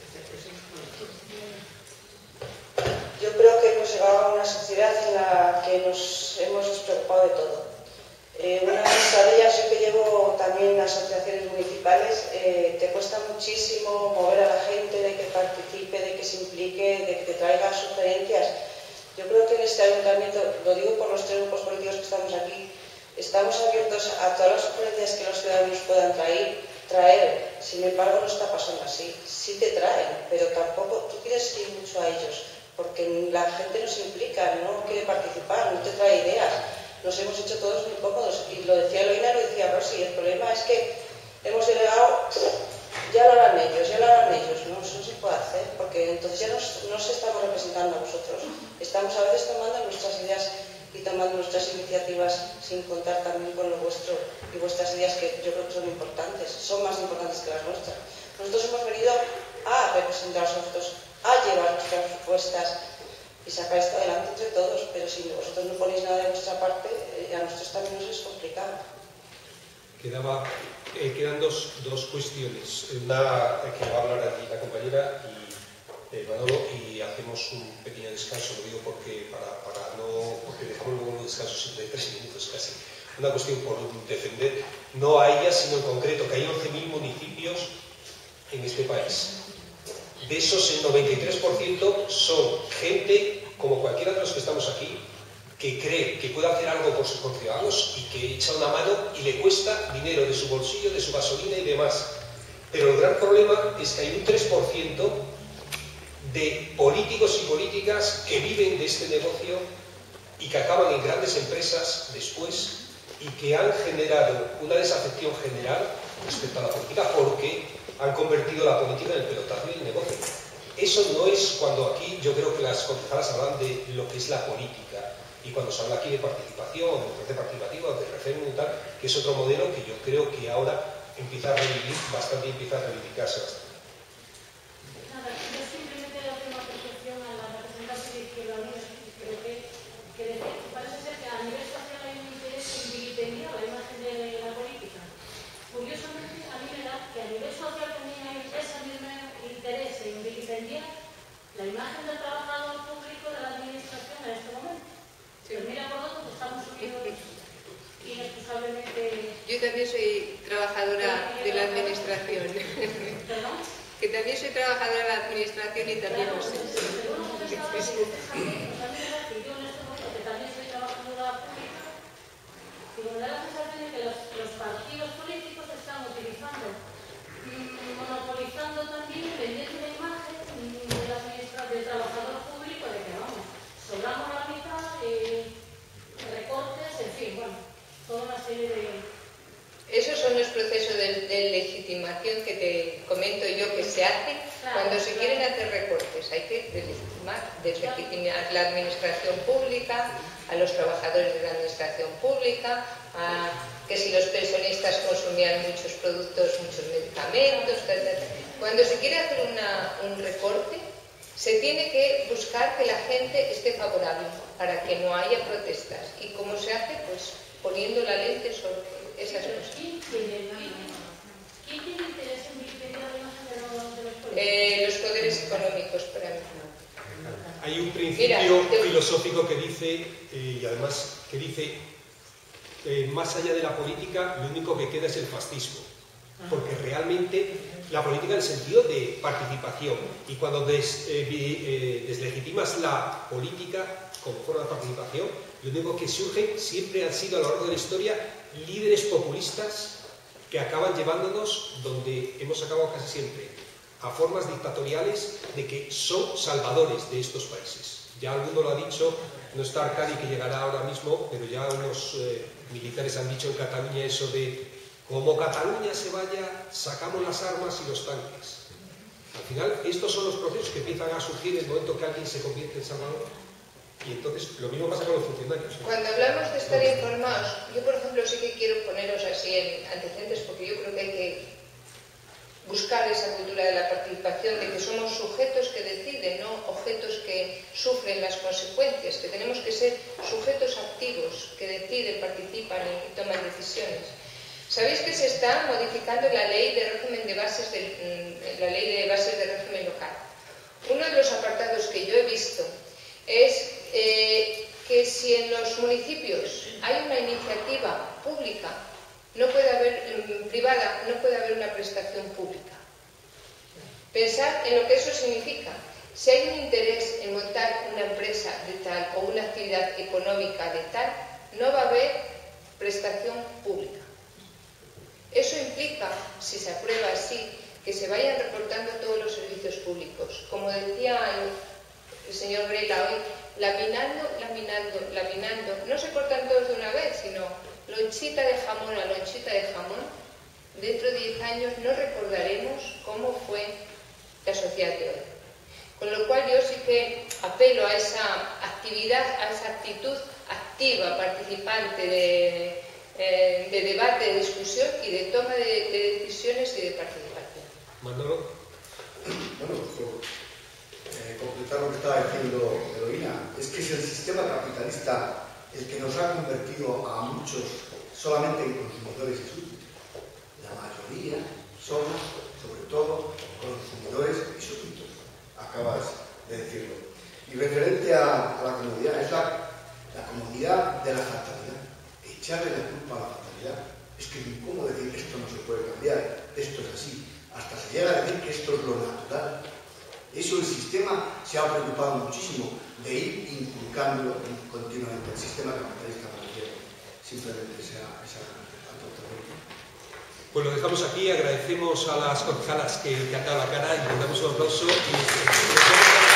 Yo creo que hemos llegado a una sociedad en la que nos hemos despreocupado de todo. Eh, una de ellas, yo que llevo también asociaciones municipales, eh, te cuesta muchísimo mover a la gente, de que participe, de que se implique, de que te traiga sugerencias. Yo creo que en este ayuntamiento, lo digo por los tres grupos políticos que estamos aquí, estamos abiertos a todas las sugerencias que los ciudadanos puedan traer, traer. Sin embargo, no está pasando así. Sí te traen, pero tampoco tú quieres ir mucho a ellos, porque la gente no se implica, no quiere participar, no te trae ideas. Nos hemos hecho todos muy cómodos, y lo decía Eloína, lo decía Rosy, el problema es que hemos delegado, ya lo harán ellos, ya lo harán ellos, no, eso no se puede hacer, porque entonces ya nos, nos estamos representando a vosotros, estamos a veces tomando nuestras ideas y tomando nuestras iniciativas sin contar también con lo vuestro y vuestras ideas, que yo creo que son importantes, son más importantes que las nuestras. Nosotros hemos venido a representar a vosotros, a llevar nuestras propuestas y sacar esto adelante entre todos, pero si vosotros no ponéis nada de vuestra parte, eh, a nosotros también nos es complicado. Quedaba, eh, quedan dos, dos cuestiones. Una que va a hablar aquí la compañera y eh, Manolo, y hacemos un pequeño descanso, lo digo porque para, para no, porque dejamos luego un descanso siempre de tres minutos casi. Una cuestión por defender, no a ella, sino en concreto, que hay once mil municipios en este país. De esos, el noventa y tres por ciento son gente, como cualquiera de los que estamos aquí, que cree que puede hacer algo por sus conciudadanos y que echa una mano y le cuesta dinero de su bolsillo, de su gasolina y demás. Pero el gran problema es que hay un tres por ciento de políticos y políticas que viven de este negocio y que acaban en grandes empresas después y que han generado una desafección general respecto a la política porque han convertido la política en el pelotazo y el negocio. Eso no es cuando aquí yo creo que las concejalas hablan de lo que es la política y cuando se habla aquí de participación, de proceso participativo, de referéndum y tal, que es otro modelo que yo creo que ahora empieza a revivir bastante y empieza a reivindicarse bastante. Nada, yo simplemente le hago una percepción a la representante de Izquierda Unida, creo que, que parece ser que a nivel social hay un interés en vilipendiar la imagen de la política. Curiosamente, a mí me da que a nivel social también hay ese mismo interés en vilipendiar la imagen del trabajador público de la administración en este momento. Pero mira por otro que estamos subiendo inexcusablemente. Yo también soy trabajadora de la administración. ¿Perdón? Que también soy trabajadora de la administración y también lo sé. Yo en este momento que también soy trabajadora pública, y me da la sensación de que los, los partidos políticos están utilizando, monopolizando también, vendiendo la imagen de la administración del trabajador público de que vamos, sobramos la mitad, eh, recortes, en fin, bueno, toda una serie de... Esos son los procesos de, de legitimación que te comento yo que se hacen claro, cuando se claro. quieren hacer recortes. Hay que deslegitimar, deslegitimar la administración pública, a los trabajadores de la administración pública, a que si los pensionistas consumían muchos productos, muchos medicamentos, etcétera. Cuando se quiere hacer una, un recorte, se tiene que buscar que la gente esté favorable para que no haya protestas. ¿Y cómo se hace? Pues poniendo la lente sobre esas cosas. ¿Quién tiene interés en vilipendiar la imagen de los políticos? Eh, los poderes económicos, para mí. Hay un principio Mira, te... filosófico que dice, eh, y además que dice, eh, más allá de la política, lo único que queda es el fascismo. Porque realmente la política en el sentido de participación, y cuando des, eh, eh, deslegitimas la política como forma de participación, lo único que surge siempre han sido a lo largo de la historia líderes populistas que acaban llevándonos donde hemos acabado casi siempre, a formas dictatoriales de que son salvadores de estos países. Ya alguno lo ha dicho, no está Arcadi que llegará ahora mismo, pero ya unos eh, militares han dicho en Cataluña eso de como Cataluña se vaya, sacamos las armas y los tanques. Al final, estos son los procesos que empiezan a surgir en el momento que alguien se convierte en salvador. Y entonces, lo mismo pasa con los funcionarios. ¿eh? Cuando hablamos de estar informados, yo, por ejemplo, sí que quiero poneros así en antecedentes, porque yo creo que hay que buscar esa cultura de la participación, de que somos sujetos que deciden, no objetos que sufren las consecuencias, que tenemos que ser sujetos activos, que deciden, participan y toman decisiones. ¿Sabéis que se está modificando la ley de régimen de bases de, la ley de bases de régimen local? Uno de los apartados que yo he visto es eh, que si en los municipios hay una iniciativa pública, no puede haber privada, no puede haber una prestación pública. Pensar en lo que eso significa. Si hay un interés en montar una empresa de tal o una actividad económica de tal, no va a haber prestación pública. Eso implica, si se aprueba así, que se vayan recortando todos los servicios públicos. Como decía el, el señor Brela hoy, laminando, laminando, laminando. No se cortan todos de una vez, sino lonchita de jamón a lonchita de jamón. Dentro de diez años no recordaremos cómo fue la sociedad de hoy. Con lo cual yo sí que apelo a esa actividad, a esa actitud activa, participante de... Eh, de debate, de discusión y de toma de, de decisiones y de participación. Manolo. Bueno, por eh, completar lo que estaba diciendo Eloína, es que es el sistema capitalista el que nos ha convertido a muchos solamente en consumidores y súbditos. mayoría somos, sobre todo, consumidores y súbditos. Acabas de decirlo. Y referente a, a la comodidad, es la, la comodidad de la fatalidad. Echarle la culpa a la fatalidad. Es que ¿cómo decir que esto no se puede cambiar? Esto es así. Hasta se llega a decir que esto es lo natural. Eso el sistema se ha preocupado muchísimo de ir inculcando continuamente. El sistema capitalista financiero. Simplemente esa, esa aportación. Pues lo dejamos aquí, agradecemos a las concejalas que han dado la cara y les damos un aplauso. Y...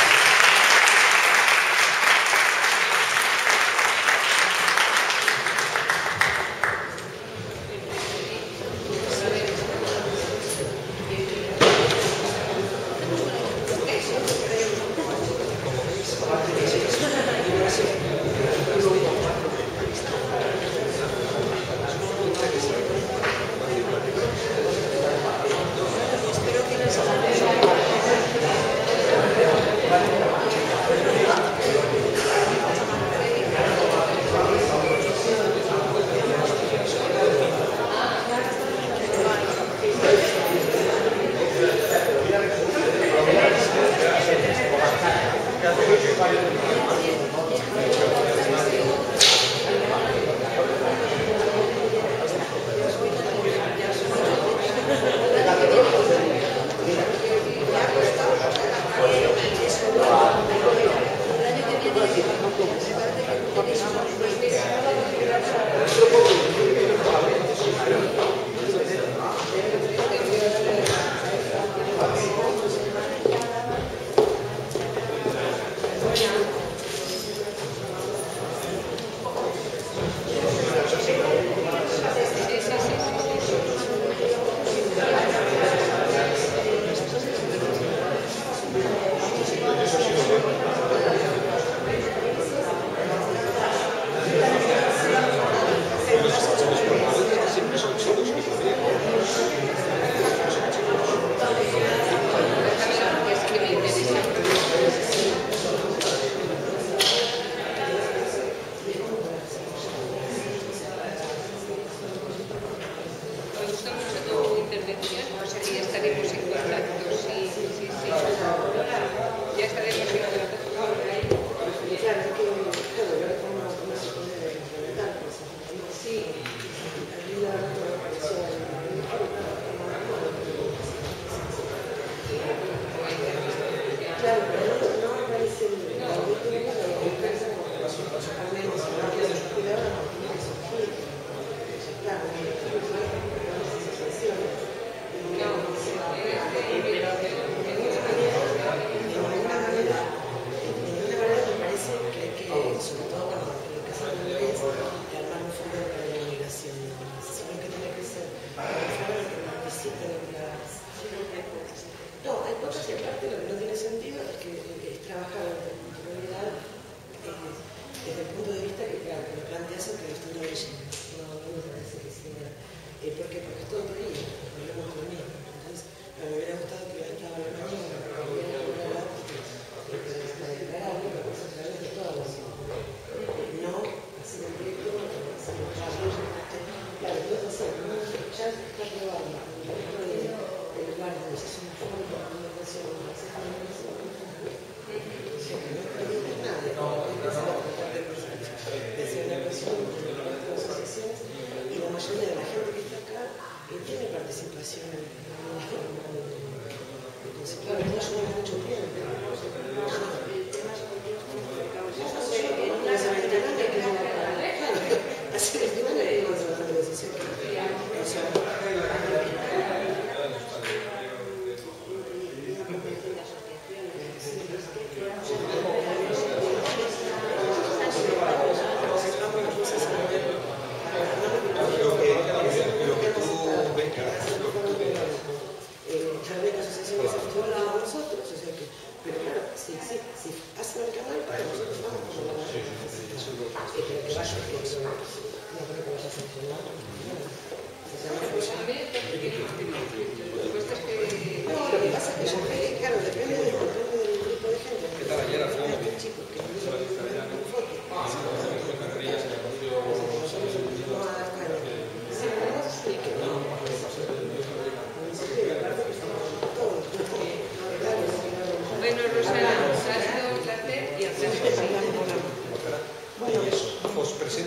y la mayoría de la gente que está acá eh, tiene participación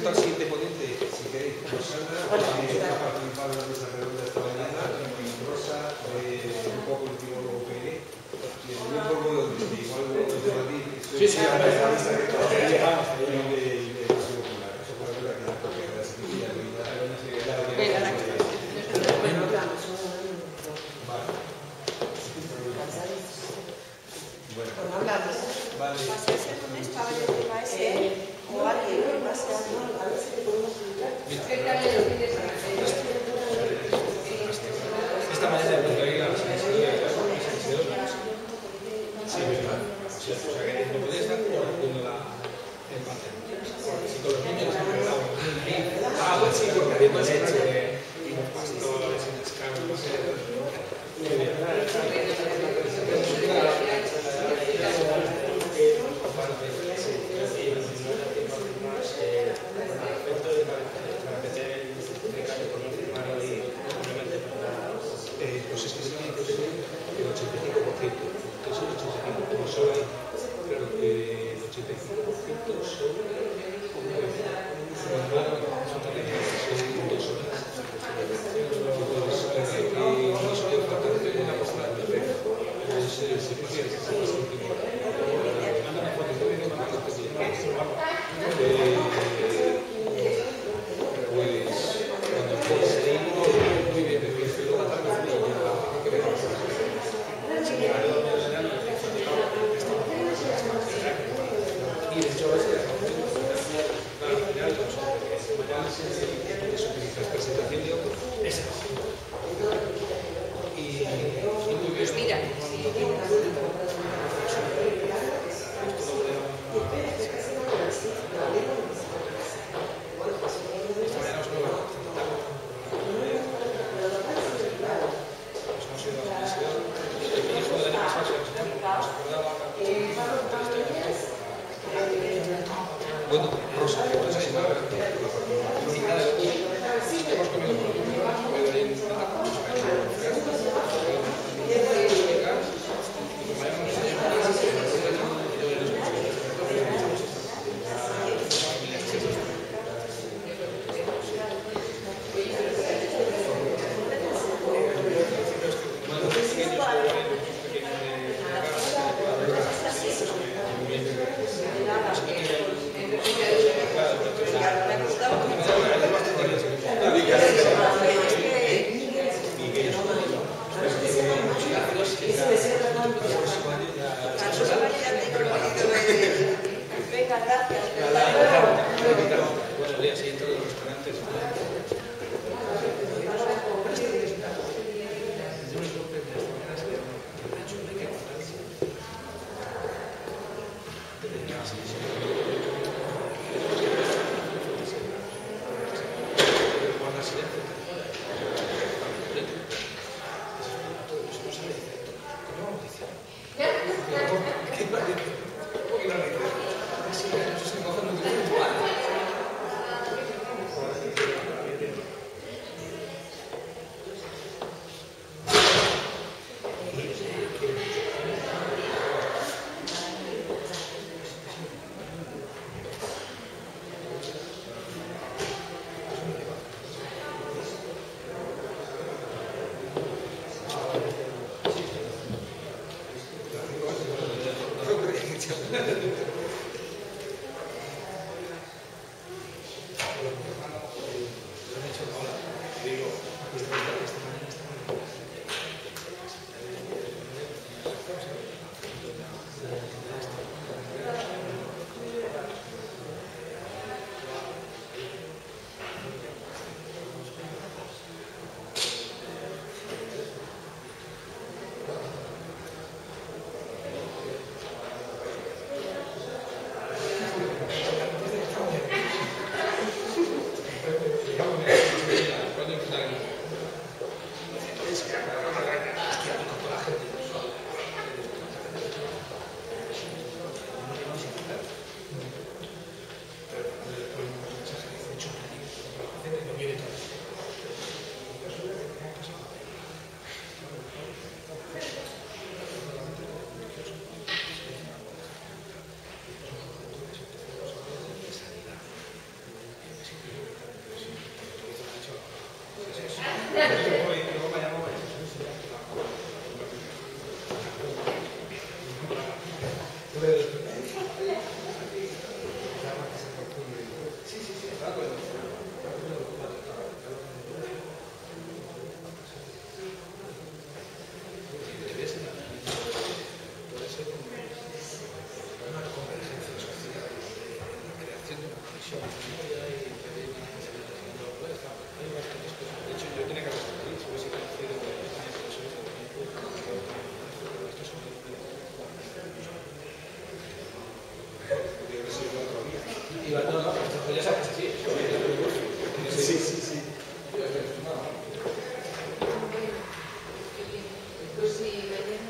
presento al siguiente ponente, si queréis. Pues Sandra, que ha participado en la mesa redonda esta mañana, y Rosa, del Grupo Político U P N, y el Grupo igual de Madrid. Sí, sí, ahora llegamos. Esta mañana lo que hay la sí, verdad. O sea, que no puede estar haciendo la en pantalla. Si con los niños les han regalado un ah, pues sí, porque habiendo leche y los pastores y las cabras, no sé. Muy bien. Eh, pues es que se tiene que ser el ochenta y cinco por ciento. ¿Qué es el ochenta y cinco por ciento? Como solo hay, claro que el ochenta y cinco por ciento son son dos horas. Entonces, parece que no se puede faltar en la postura de fe. Entonces, se puede hacer ese distintivo. Manda una foto, yo vengo a mandar pues, cuando estéis leyendo, muy bien, de que se lo va a dar y ya, que ver. Y de hecho, es que al final, mañana se utiliza presentación de otro. Esa. Y muy bien. Mira, Bueno, Rosa, que vas a llamar y nada, hemos comido por el mundo, pero hay ya sabes, sí. Sí, sí, sí. Pues sí, mañana